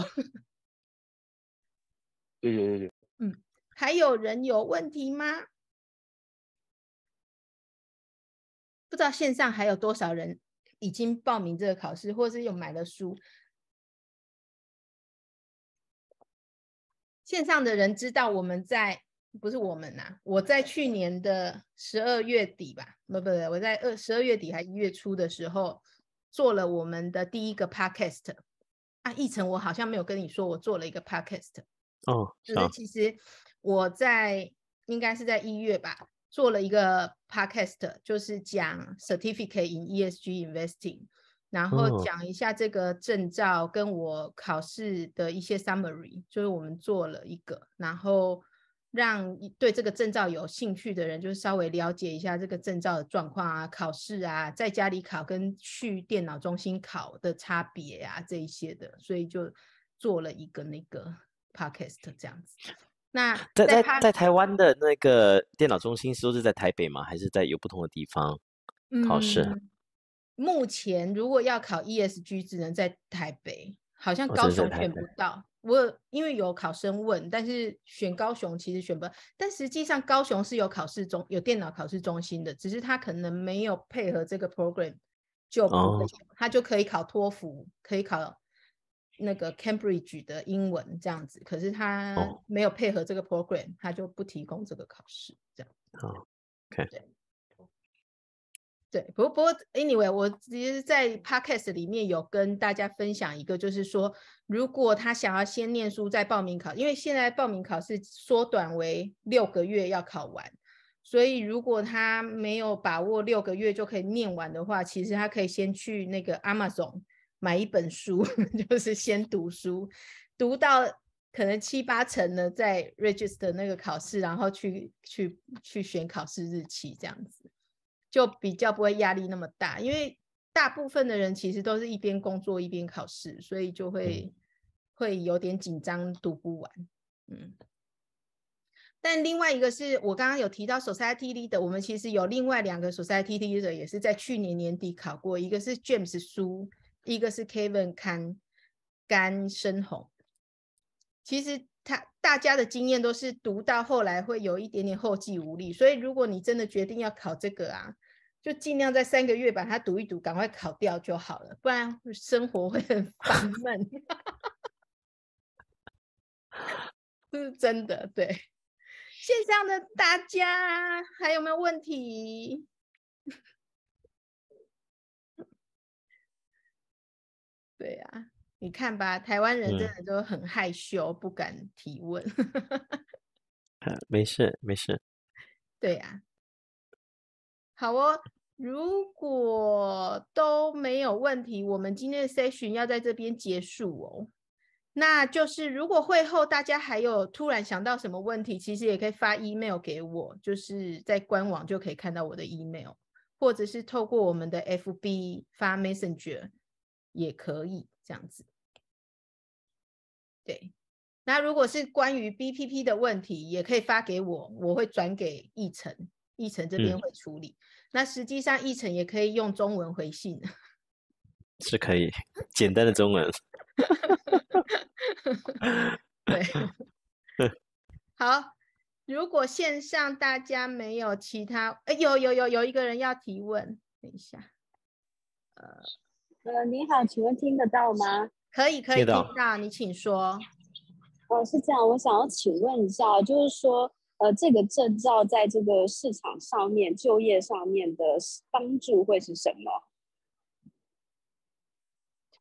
谢谢谢谢。 嗯，还有人有问题吗？不知道线上还有多少人已经报名这个考试，或是有买了书。线上的人知道我们在，不是我们啊，我在去年的十二月底吧，不不不，我在二十二月底还一月初的时候做了我们的第一个 podcast 啊。奕成，我好像没有跟你说我做了一个 podcast 哦， 就是其实我在应该是在一月吧，做了一个 podcast， 就是讲 certificate in E S G investing， 然后讲一下这个证照跟我考试的一些 summary， 就是我们做了一个，然后让对这个证照有兴趣的人就是稍微了解一下这个证照的状况啊，考试啊，在家里考跟去电脑中心考的差别啊，这一些的，所以就做了一个那个 podcast 这样子。那在在在台湾的那个电脑中心都是在台北吗？还是在有不同的地方考试？ 嗯，目前如果要考 E S G 只能在台北，好像高雄选不到。哦，我因为有考生问，但是选高雄其实选不到，但实际上高雄是有考试中有电脑考试中心的，只是他可能没有配合这个 program 就不会有，哦，他就可以考托福，可以考那个 Cambridge 的英文这样子，可是他没有配合这个 program， 他就不提供这个考试这样。 哦 OK， 对。对，不过不过 anyway， 我其实在 podcast 里面有跟大家分享一个，就是说如果他想要先念书再报名考，因为现在报名考试缩短为六个月要考完，所以如果他没有把握六个月就可以念完的话，其实他可以先去那个 Amazon 买一本书，就是先读书，读到可能七八成呢再 register 那个考试，然后去去去选考试日期这样子，就比较不会压力那么大，因为大部分的人其实都是一边工作一边考试，所以就会、嗯、会有点紧张，读不完。嗯，但另外一个是我刚刚有提到 Society Leader， 我们其实有另外两个 Society Leader 也是在去年年底考过，一个是 James 苏，一个是 Kevin 甘甘生宏。其实他大家的经验都是读到后来会有一点点后继无力，所以如果你真的决定要考这个啊，就尽量在三个月把它读一读，赶快考掉就好了，不然生活会很烦闷。这是真的。对，线上的大家还有没有问题？对啊，你看吧，台湾人真的都很害羞，嗯、不敢提问。 没事没事。 对啊，好哦。如果都没有问题，我们今天的 session 要在这边结束哦。那就是如果会后大家还有突然想到什么问题，其实也可以发 email 给我，就是在官网就可以看到我的 email， 或者是透过我们的 F B 发 Messenger 也可以这样子。对，那如果是关于 B P P 的问题，也可以发给我，我会转给奕成，奕成这边会处理。嗯、那实际上奕成也可以用中文回信， 是可以，简单的中文。 对，好，如果线上大家没有其他，哎，有有有有一个人要提问，等一下， 呃呃，你好，请问听得到吗？ 可以可以听到，听到你请说。 哦，是这样，我想要请问一下，就是说，呃，这个证照在这个市场上面、就业上面的帮助会是什么？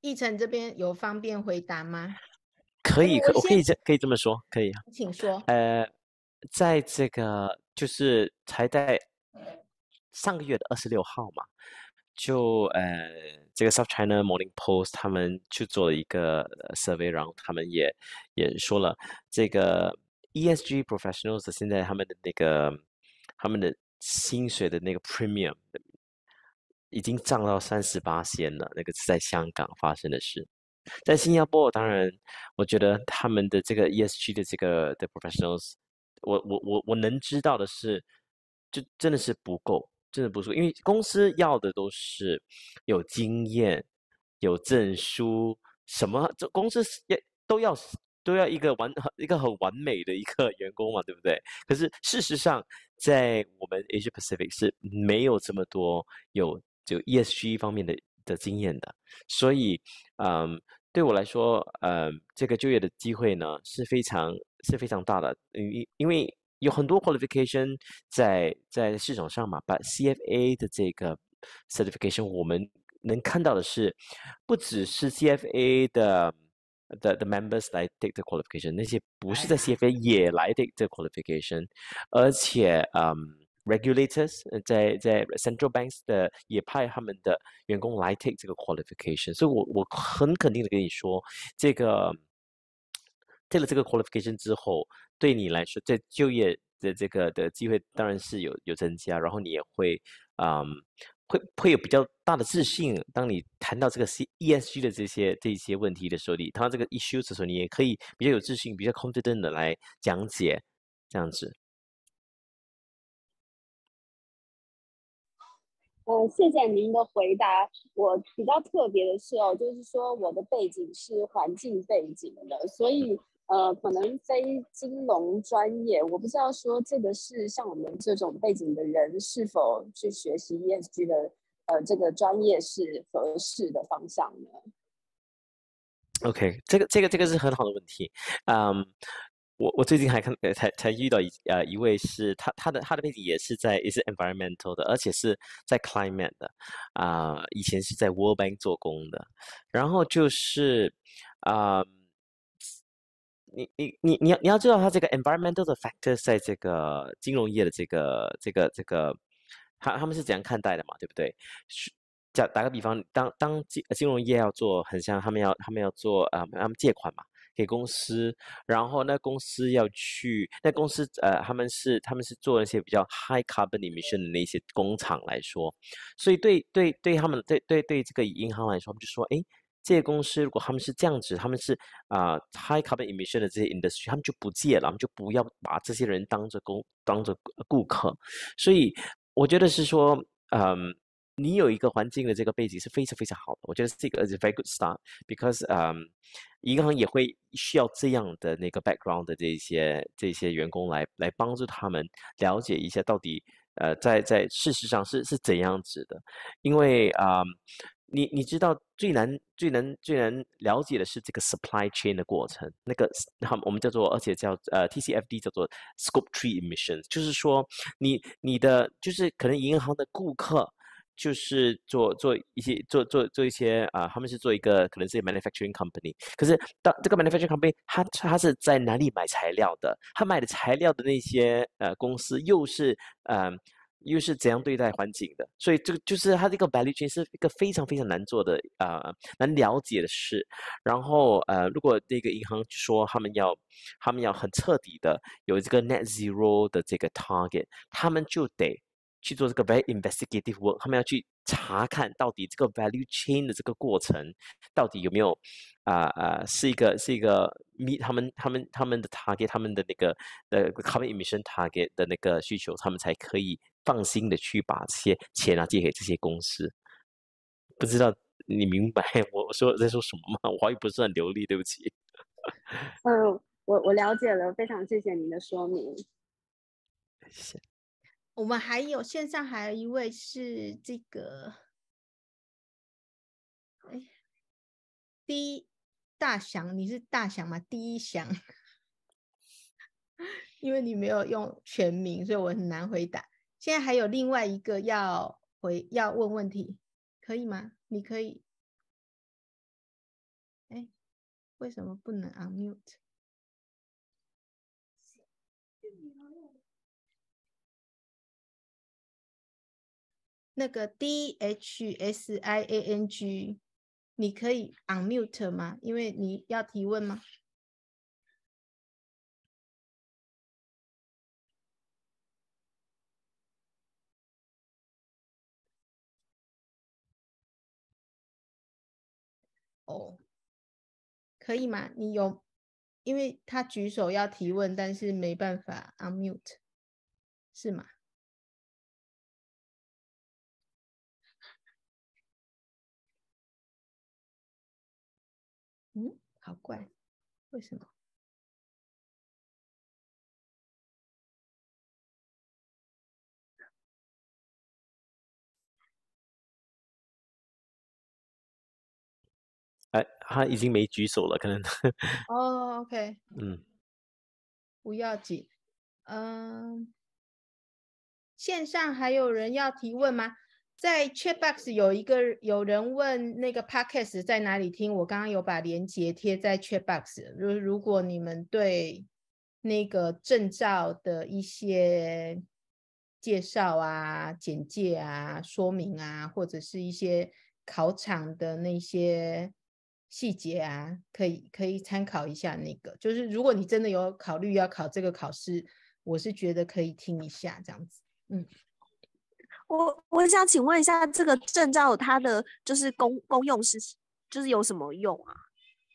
奕成这边有方便回答吗？ 可以，可我先我可以这可以这么说，可以啊。 请说。 呃，在这个就是才在上个月的二十六号嘛，就呃这个 South China Morning Post 他们去做了一个呃 survey，然后他们也也说了，这个 E S G professionals 现在他们的那个他们的薪水的那个 premium 已经涨到三十八仙了，那个是在香港发生的事。在新加坡，当然，我觉得他们的这个 E S G 的这个的 professionals，我我我我能知道的是，就真的是不够，真的不够，因为公司要的都是有经验、有证书，什么这公司也都要都要一个完一个很完美的一个员工嘛，对不对？可是事实上，在我们 Asia Pacific 是没有这么多有就 E S G 方面的的经验的，所以，嗯，对我来说，呃，这个就业的机会呢是非常是非常大的，因因为有很多 qualification 在在市场上嘛，把 C F A 的这个 certification 我们能看到的是，不只是 C F A 的的的 members 来 take the qualification，那些不是在 C F A 也来 take the qualification，而且，嗯。regulators 在在 central banks 的也派他们的员工来 take 这个 qualification，所以我我很肯定的跟你说，这个 take 了这个 qualification 之后，对你来说，在就业的这个的机会当然是有有增加，然后你也会嗯会会有比较大的自信。当你谈到这个 C E S G 的这些这些问题的时候，你谈到这个 issues 的时候，你也可以比较有自信、比较 confident 的来讲解这样子。 呃，谢谢您的回答。我比较特别的是哦，就是说我的背景是环境背景的，所以呃，可能非金融专业，我不知道说这个是像我们这种背景的人是否去学习 E S G 的呃这个专业是合适的方向呢？ OK，这个这个这个是很好的问题。嗯，我我最近还看呃才才遇到一呃一位是他他的他的背景也是在也是 environmental 的，而且是在 climate 的啊、呃以前是在 World Bank 做工的，然后就是啊、呃你你你你要你要知道，它这个 environmental 的 factors 在这个金融业的这个这个这个，他他们是怎样看待的嘛？对不对？是假打个比方，当当金金融业要做，很像他们要他们要做啊、呃，他们借款嘛，给公司，然后那公司要去，那公司呃，他们是他们是做一些比较 high carbon emission 的那些工厂来说，所以对对对他们对对对这个银行来说，他们就说，诶。这些公司如果他们是这样子，他们是啊、呃、high carbon emission 的这些 industry，他们就不借了，他们就不要把这些人当着公当着顾客。所以我觉得是说，嗯，你有一个环境的这个背景是非常非常好的，我觉得是一个 is a very good start，because 嗯，银行也会需要这样的那个 background 的这些这些员工来来帮助他们了解一下到底呃在在事实上是是怎样子的，因为啊。嗯你你知道最难最难最难了解的是这个 supply chain 的过程，那个他我们叫做，而且叫呃 T C F D 叫做 scope three emissions，就是说你你的就是可能银行的顾客。就是做做一些做做做一些啊、呃，他们是做一个可能是 manufacturing company，可是当这个 manufacturing company，它它是在哪里买材料的？他买的材料的那些呃公司又是呃又是怎样对待环境的，所以这个就是它这个 value chain 是一个非常非常难做的呃难了解的事。然后呃，如果那个银行说他们要他们要很彻底的有这个 net zero 的这个 target，他们就得去做这个 very investigative work，他们要去查看到底这个 value chain 的这个过程到底有没有啊啊、呃呃、是一个是一个 meet 他们他们他们的 target， 他们的那个的 carbon emission target 的那个需求，他们才可以放心的去把这些钱啊借给这些公司。不知道你明白我说在说什么吗？我华语不是很流利，对不起。 嗯，我我了解了，非常谢谢您的说明。 谢谢。 我们还有线上还有一位是这个，哎，第一大祥，你是大祥吗？第一祥，因为你没有用全名，所以我很难回答。现在还有另外一个要回要问问题，可以吗？你可以哎，为什么不能 unmute？ 那个 D H S I A N G， 你可以 unmute 吗？因为你要提问吗？哦，可以吗？你有，因为他举手要提问，但是没办法 unmute， 是吗？嗯，好怪，为什么？ 哎，他已经没举手了，可能。 哦 ，OK， 嗯， 不要紧。嗯，线上还有人要提问吗？在 chat box 有一个有人问那个 podcast 在哪里听，我刚刚有把连结贴在 chat box。如如果你们对那个证照的一些介绍啊、简介啊、说明啊，或者是一些考场的那些细节啊，可以可以参考一下那个。就是如果你真的有考虑要考这个考试，我是觉得可以听一下这样子。嗯， 我我想请问一下，这个证照它的就是功功用是就是有什么用啊？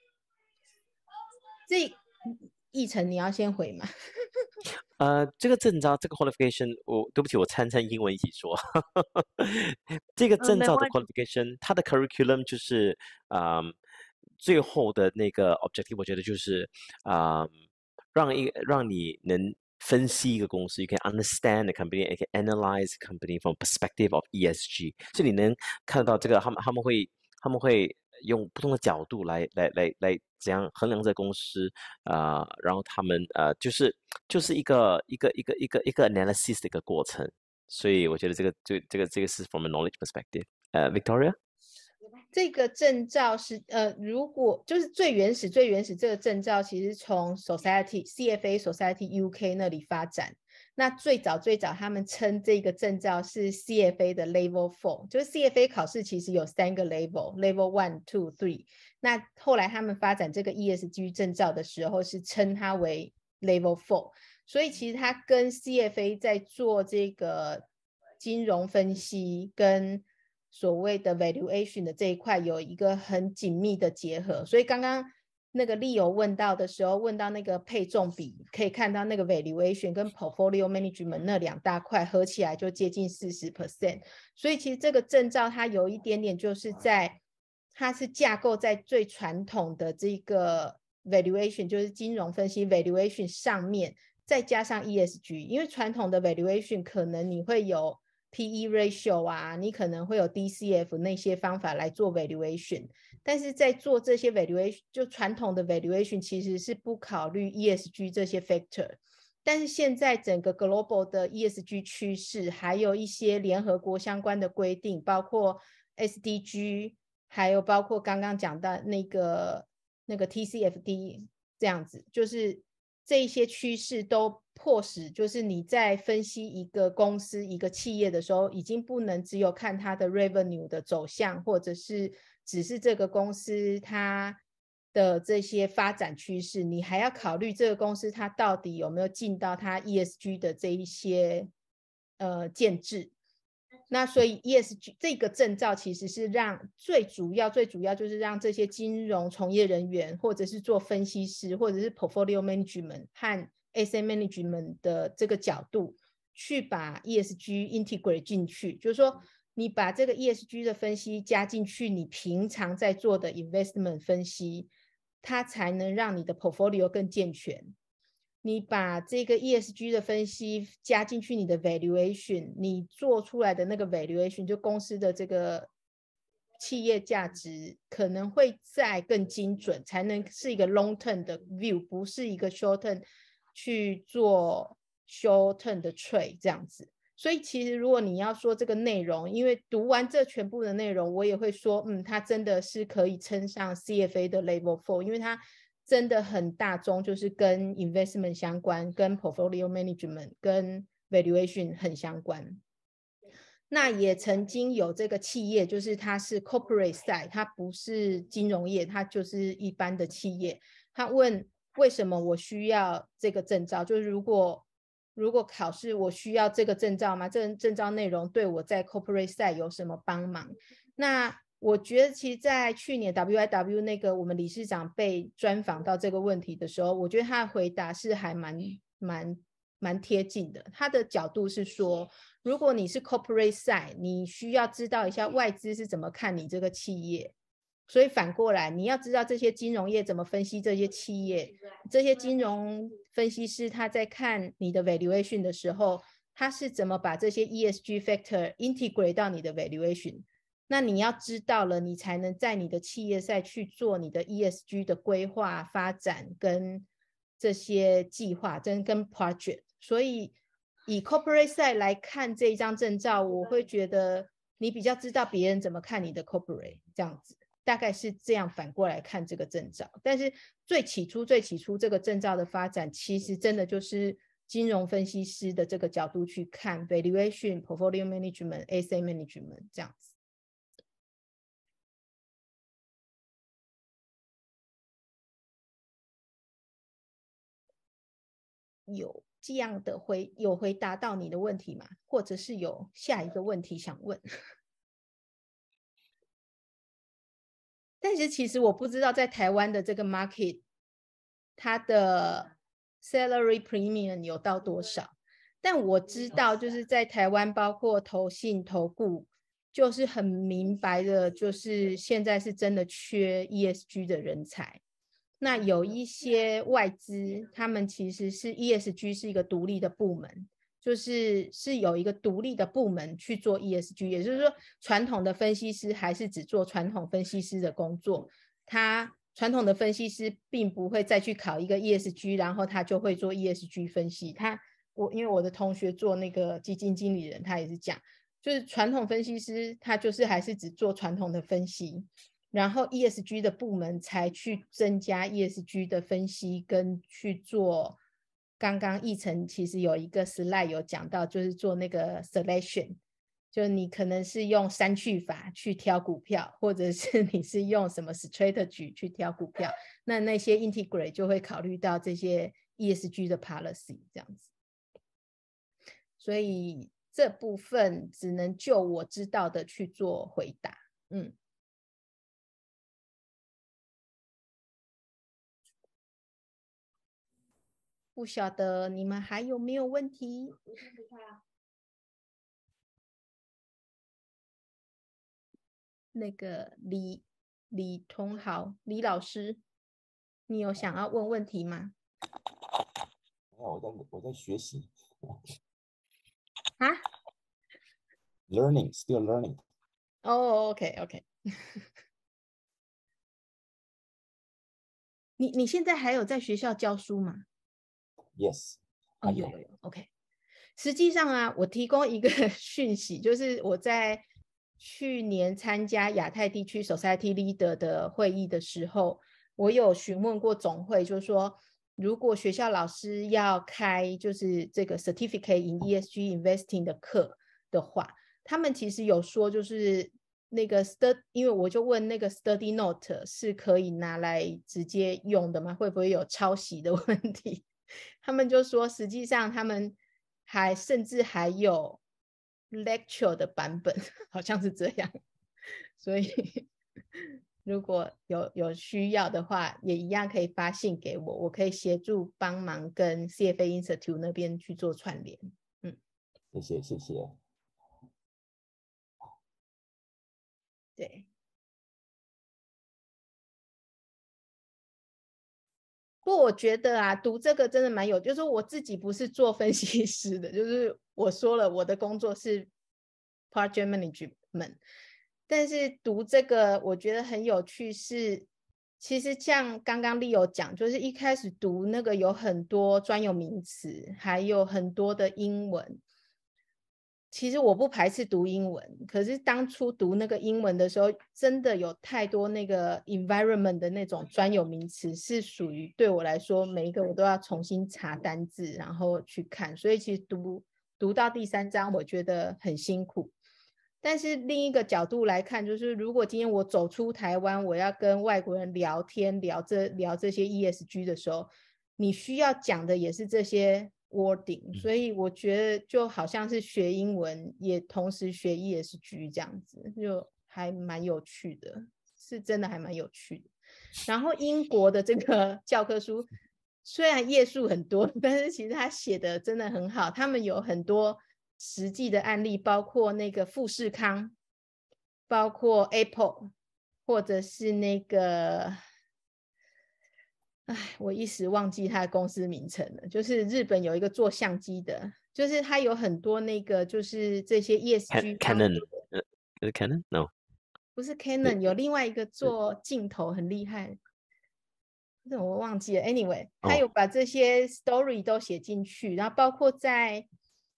这议程你要先回嘛？ 呃，这个证照，这个 qualification，我对不起，我掺掺英文一起说。这个嗯， 证照的没关系。 qualification，它的 curriculum 就是，嗯，最后的那个 objective，我觉得就是，嗯，让一让你能分析一个公司，you can understand the company, you can analyze the company from perspective of E S G，所以你能看到这个，他们他们会他们会用不同的角度来来来来怎样衡量这个公司，啊、呃，然后他们呃就是就是一个一个一个一个一个 analysis 的一个过程，所以我觉得这个这这个这个是 from a knowledge perspective。呃，Victoria。 这个证照是呃，如果就是最原始最原始这个证照，其实从 Society C F A Society U K 那里发展。那最早最早他们称这个证照是 C F A 的 Level Four， 就是 C F A 考试其实有三个 Level，Level One、Two、Three。那后来他们发展这个 E S G 证照的时候，是称它为 Level Four。所以其实它跟 C F A 在做这个金融分析跟所谓的 valuation 的这一块有一个很紧密的结合。所以刚刚那个 Leo 问到的时候，问到那个配重比，可以看到那个 valuation 跟 portfolio management 那两大块合起来就接近 百分之四十。 所以其实这个证照它有一点点就是在它是架构在最传统的这个 valuation， 就是金融分析 valuation 上面，再加上 E S G。 因为传统的 valuation 可能你会有 P E ratio 啊，你可能会有 D C F 那些方法来做 valuation， 但是在做这些 valuation 就传统的 valuation 其实是不考虑 E S G 这些 factor。 但是现在整个 global 的 E S G 趋势，还有一些联合国相关的规定，包括 S D G， 还有包括刚刚讲到那个那个 T C F D 这样子，就是这一些趋势都迫使，就是你在分析一个公司一个企业的时候，已经不能只有看它的 revenue 的走向，或者是只是这个公司它的这些发展趋势，你还要考虑这个公司它到底有没有尽到它 E S G 的这一些呃建制。那所以 E S G 这个证照其实是让最主要最主要就是让这些金融从业人员，或者是做分析师，或者是 portfolio management 和 S M management 的这个角度，去把 E S G integrate 进去。就是说你把这个 E S G 的分析加进去，你平常在做的 investment 分析，它才能让你的 portfolio 更健全。你把这个 E S G 的分析加进去你的 valuation， 你做出来的那个 valuation 就公司的这个企业价值可能会再更精准，才能是一个 long term 的 view， 不是一个 short term 去做 short term 的 trade 这样子。 所以其实如果你要说这个内容，因为读完这全部的内容，我也会说，嗯，它真的是可以称上 C F A 的 Level four， 因为它真的很大宗，就是跟 investment 相关，跟 portfolio management 跟 valuation 很相关。那也曾经有这个企业，就是它是 corporate side， 它不是金融业，它就是一般的企业。他问为什么我需要这个证照，就是如果如果考试我需要这个证照吗？这个证照内容对我在 corporate side 有什么帮忙？那我觉得其实在去年 W I W 那个我们理事长被专访到这个问题的时候，我觉得他的回答是还蛮蛮蛮贴近的。他的角度是说，如果你是 corporate side， 你需要知道一下外资是怎么看你这个企业，所以反过来你要知道这些金融业怎么分析这些企业，这些金融分析师他在看你的 valuation 的时候，他是怎么把这些 E S G factor integrate 到你的 valuation， 那你要知道了，你才能在你的企业赛去做你的 E S G 的规划发展跟这些计划跟跟 project。 所以以 corporate side 来看这一张证照，我会觉得你比较知道别人怎么看你的 corporate， 这样子大概是这样反过来看这个证照。但是最起初最起初这个证照的发展，其实真的就是金融分析师的这个角度去看 valuation portfolio management asset management 这样子。有这样的回有回答到你的问题吗？或者是有下一个问题想问？但是其实我不知道在台湾的这个 market 它的 salary premium 有到多少，但我知道就是在台湾包括投信投顾就是很明白的，就是现在是真的缺 E S G 的人才。那有一些外资他们其实是 E S G 是一个独立的部门，就是是有一个独立的部门去做 E S G， 也就是说传统的分析师还是只做传统分析师的工作，他传统的分析师并不会再去考一个 E S G， 然后他就会做 E S G 分析。他我因为我的同学做那个基金经理人，他也是讲，就是传统分析师他就是还是只做传统的分析，然后 E S G 的部门才去增加 E S G 的分析跟去做。刚刚奕晨其实有一个 slide 有讲到，就是做那个 selection， 就你可能是用删去法去挑股票，或者是你是用什么 strategy 去挑股票，那那些 integrate 就会考虑到这些 E S G 的 policy 这样子。所以这部分只能就我知道的去做回答。嗯。不晓得你们还有没有问题？那个李李同豪李老师，你有想要问问题吗？ 没有，我在我在学习。 啊 ？Learning, still learning. 哦、oh, ，OK OK 你你现在还有在学校教书吗？ Yes. 哦，有有有 OK。实际上啊，我提供一个讯息，就是我在去年参加亚太地区 Society Leader 的会议的时候，我有询问过总会，就是说如果学校老师要开就是这个 Certificate in E S G Investing 的课的话，他们其实有说就是那个 study， 因为我就问那个 study note 是可以拿来直接用的吗？会不会有抄袭的问题？他们就说实际上他们还甚至还有 lecture 的版本，好像是这样。所以如果有有需要的话，也一样可以发信给我，我可以协助帮忙跟 C F A Institute 那边去做串联。嗯， 谢谢谢谢。 对。不过我觉得啊，读这个真的蛮有，就是我自己不是做分析师的，就是我说了我的工作是 project management， 但是读这个我觉得很有趣是，其实像刚刚 Leo 讲，就是一开始读那个有很多专有名词，还有很多的英文， 其实我不排斥读英文，可是当初读那个英文的时候，真的有太多那个 environment 的那种专有名词，是属于对我来说每一个我都要重新查单字，然后去看，所以其实读读到第三章我觉得很辛苦。但是另一个角度来看，就是如果今天我走出台湾，我要跟外国人聊天聊这聊这些 E S G 的时候，你需要讲的也是这些wording， 所以我觉得就好像是学英文也同时学 E S G 这样子，就还蛮有趣的，是真的还蛮有趣的。然后英国的这个教科书虽然页数很多，但是其实他写的真的很好，他们有很多实际的案例，包括那个富士康，包括 Apple， 或者是那个哎，我一时忘记他的公司名称了，就是日本有一个做相机的，就是他有很多那个就是这些 E S G Canon， 呃，是 Canon？ No， 不是 Canon， 有另外一个做镜头很厉害，这我忘记了。Anyway， 他有把这些 story 都写进去，然后包括在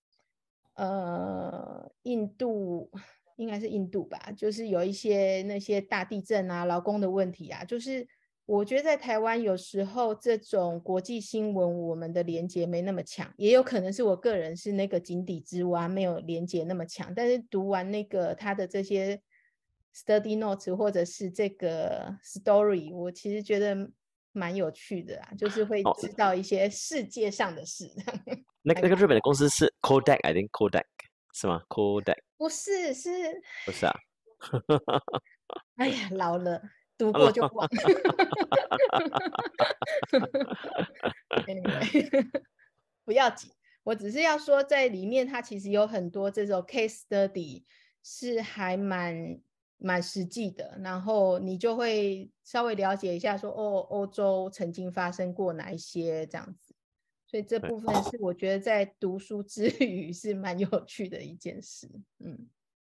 呃印度，应该是印度吧，就是有一些那些大地震啊、劳工的问题啊，就是我觉得在台湾有时候这种国际新闻我们的连结没那么强，也有可能是我个人是那个井底之蛙，没有连结那么强，但是读完那个他的这些 study notes 或者是这个 story， 我其实觉得蛮有趣的啊，就是会知道一些世界上的事。 那那个日本的公司是 Kodak，I think Kodak 是吗 ？Kodak 不是，是不是啊？ 哎呀，老了，读过就忘。anyway， 不要紧，我只是要说，在里面它其实有很多这种 case study 是还蛮蛮实际的，然后你就会稍微了解一下说，哦，欧洲曾经发生过哪一些这样子，所以这部分是我觉得在读书之余是蛮有趣的一件事。嗯，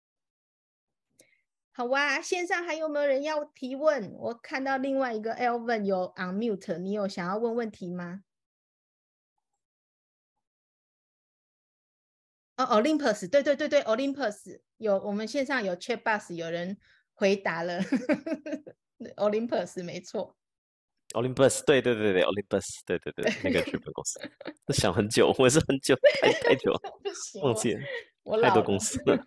好啊，线上还有没有人要提问？我看到另外一个 Elvin 有 unmute， 你有想要问问题吗？哦 Olympus， 对对对对 Olympus 有，我们线上有 chat box 有人回答了。Olympus 没错。 Olympus， 对对对对 Olympus， 对对对，那个日本公司，想很久，我是很久，太太久， 不行， 忘记了， 我太多公司了。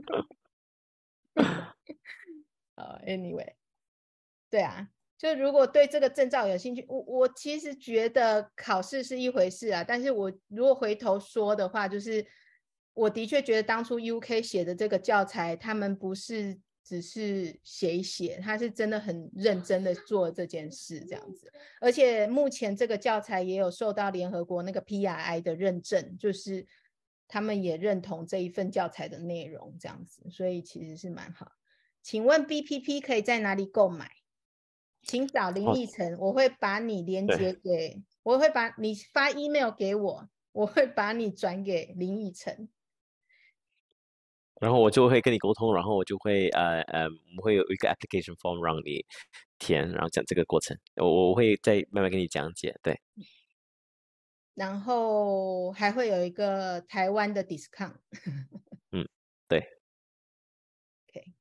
uh, anyway， 对啊，就如果对这个证照有兴趣，我我其实觉得考试是一回事啊，但是我如果回头说的话，就是我的确觉得当初 U K 写的这个教材，他们不是只是写一写，他是真的很认真的做这件事这样子，而且目前这个教材也有受到联合国那个 P R I 的认证，就是他们也认同这一份教材的内容这样子，所以其实是蛮好。请问 B P P 可以在哪里购买？请找林奕晨，我会把你连接给，我会把你发 email 给我，我会把你转给林奕晨。 然后我就会跟你沟通，然后我就会呃呃，我们会有一个 application form 让你填，然后讲这个过程，我我会再慢慢跟你讲解，对。 然后还会有一个台湾的 discount。 嗯，对。 OK。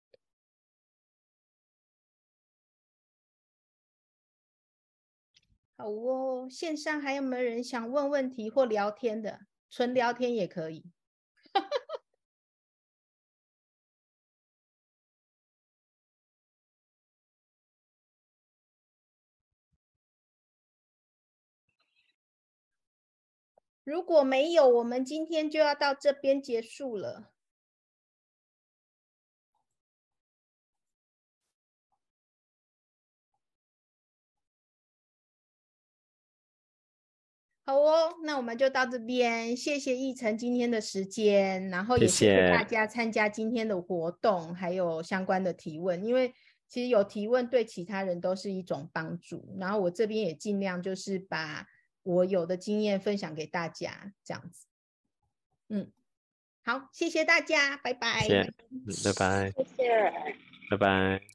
好哦，线上还有没有人想问问题或聊天的？纯聊天也可以。如果没有，我们今天就要到这边结束了。好哦，那我们就到这边，谢谢奕晨今天的时间，然后也谢谢大家参加今天的活动，还有相关的提问，因为其实有提问对其他人都是一种帮助，然后我这边也尽量就是把我有的经验分享给大家，这样子。嗯，好，谢谢大家，拜拜。 谢谢，拜拜。 谢谢， 拜拜。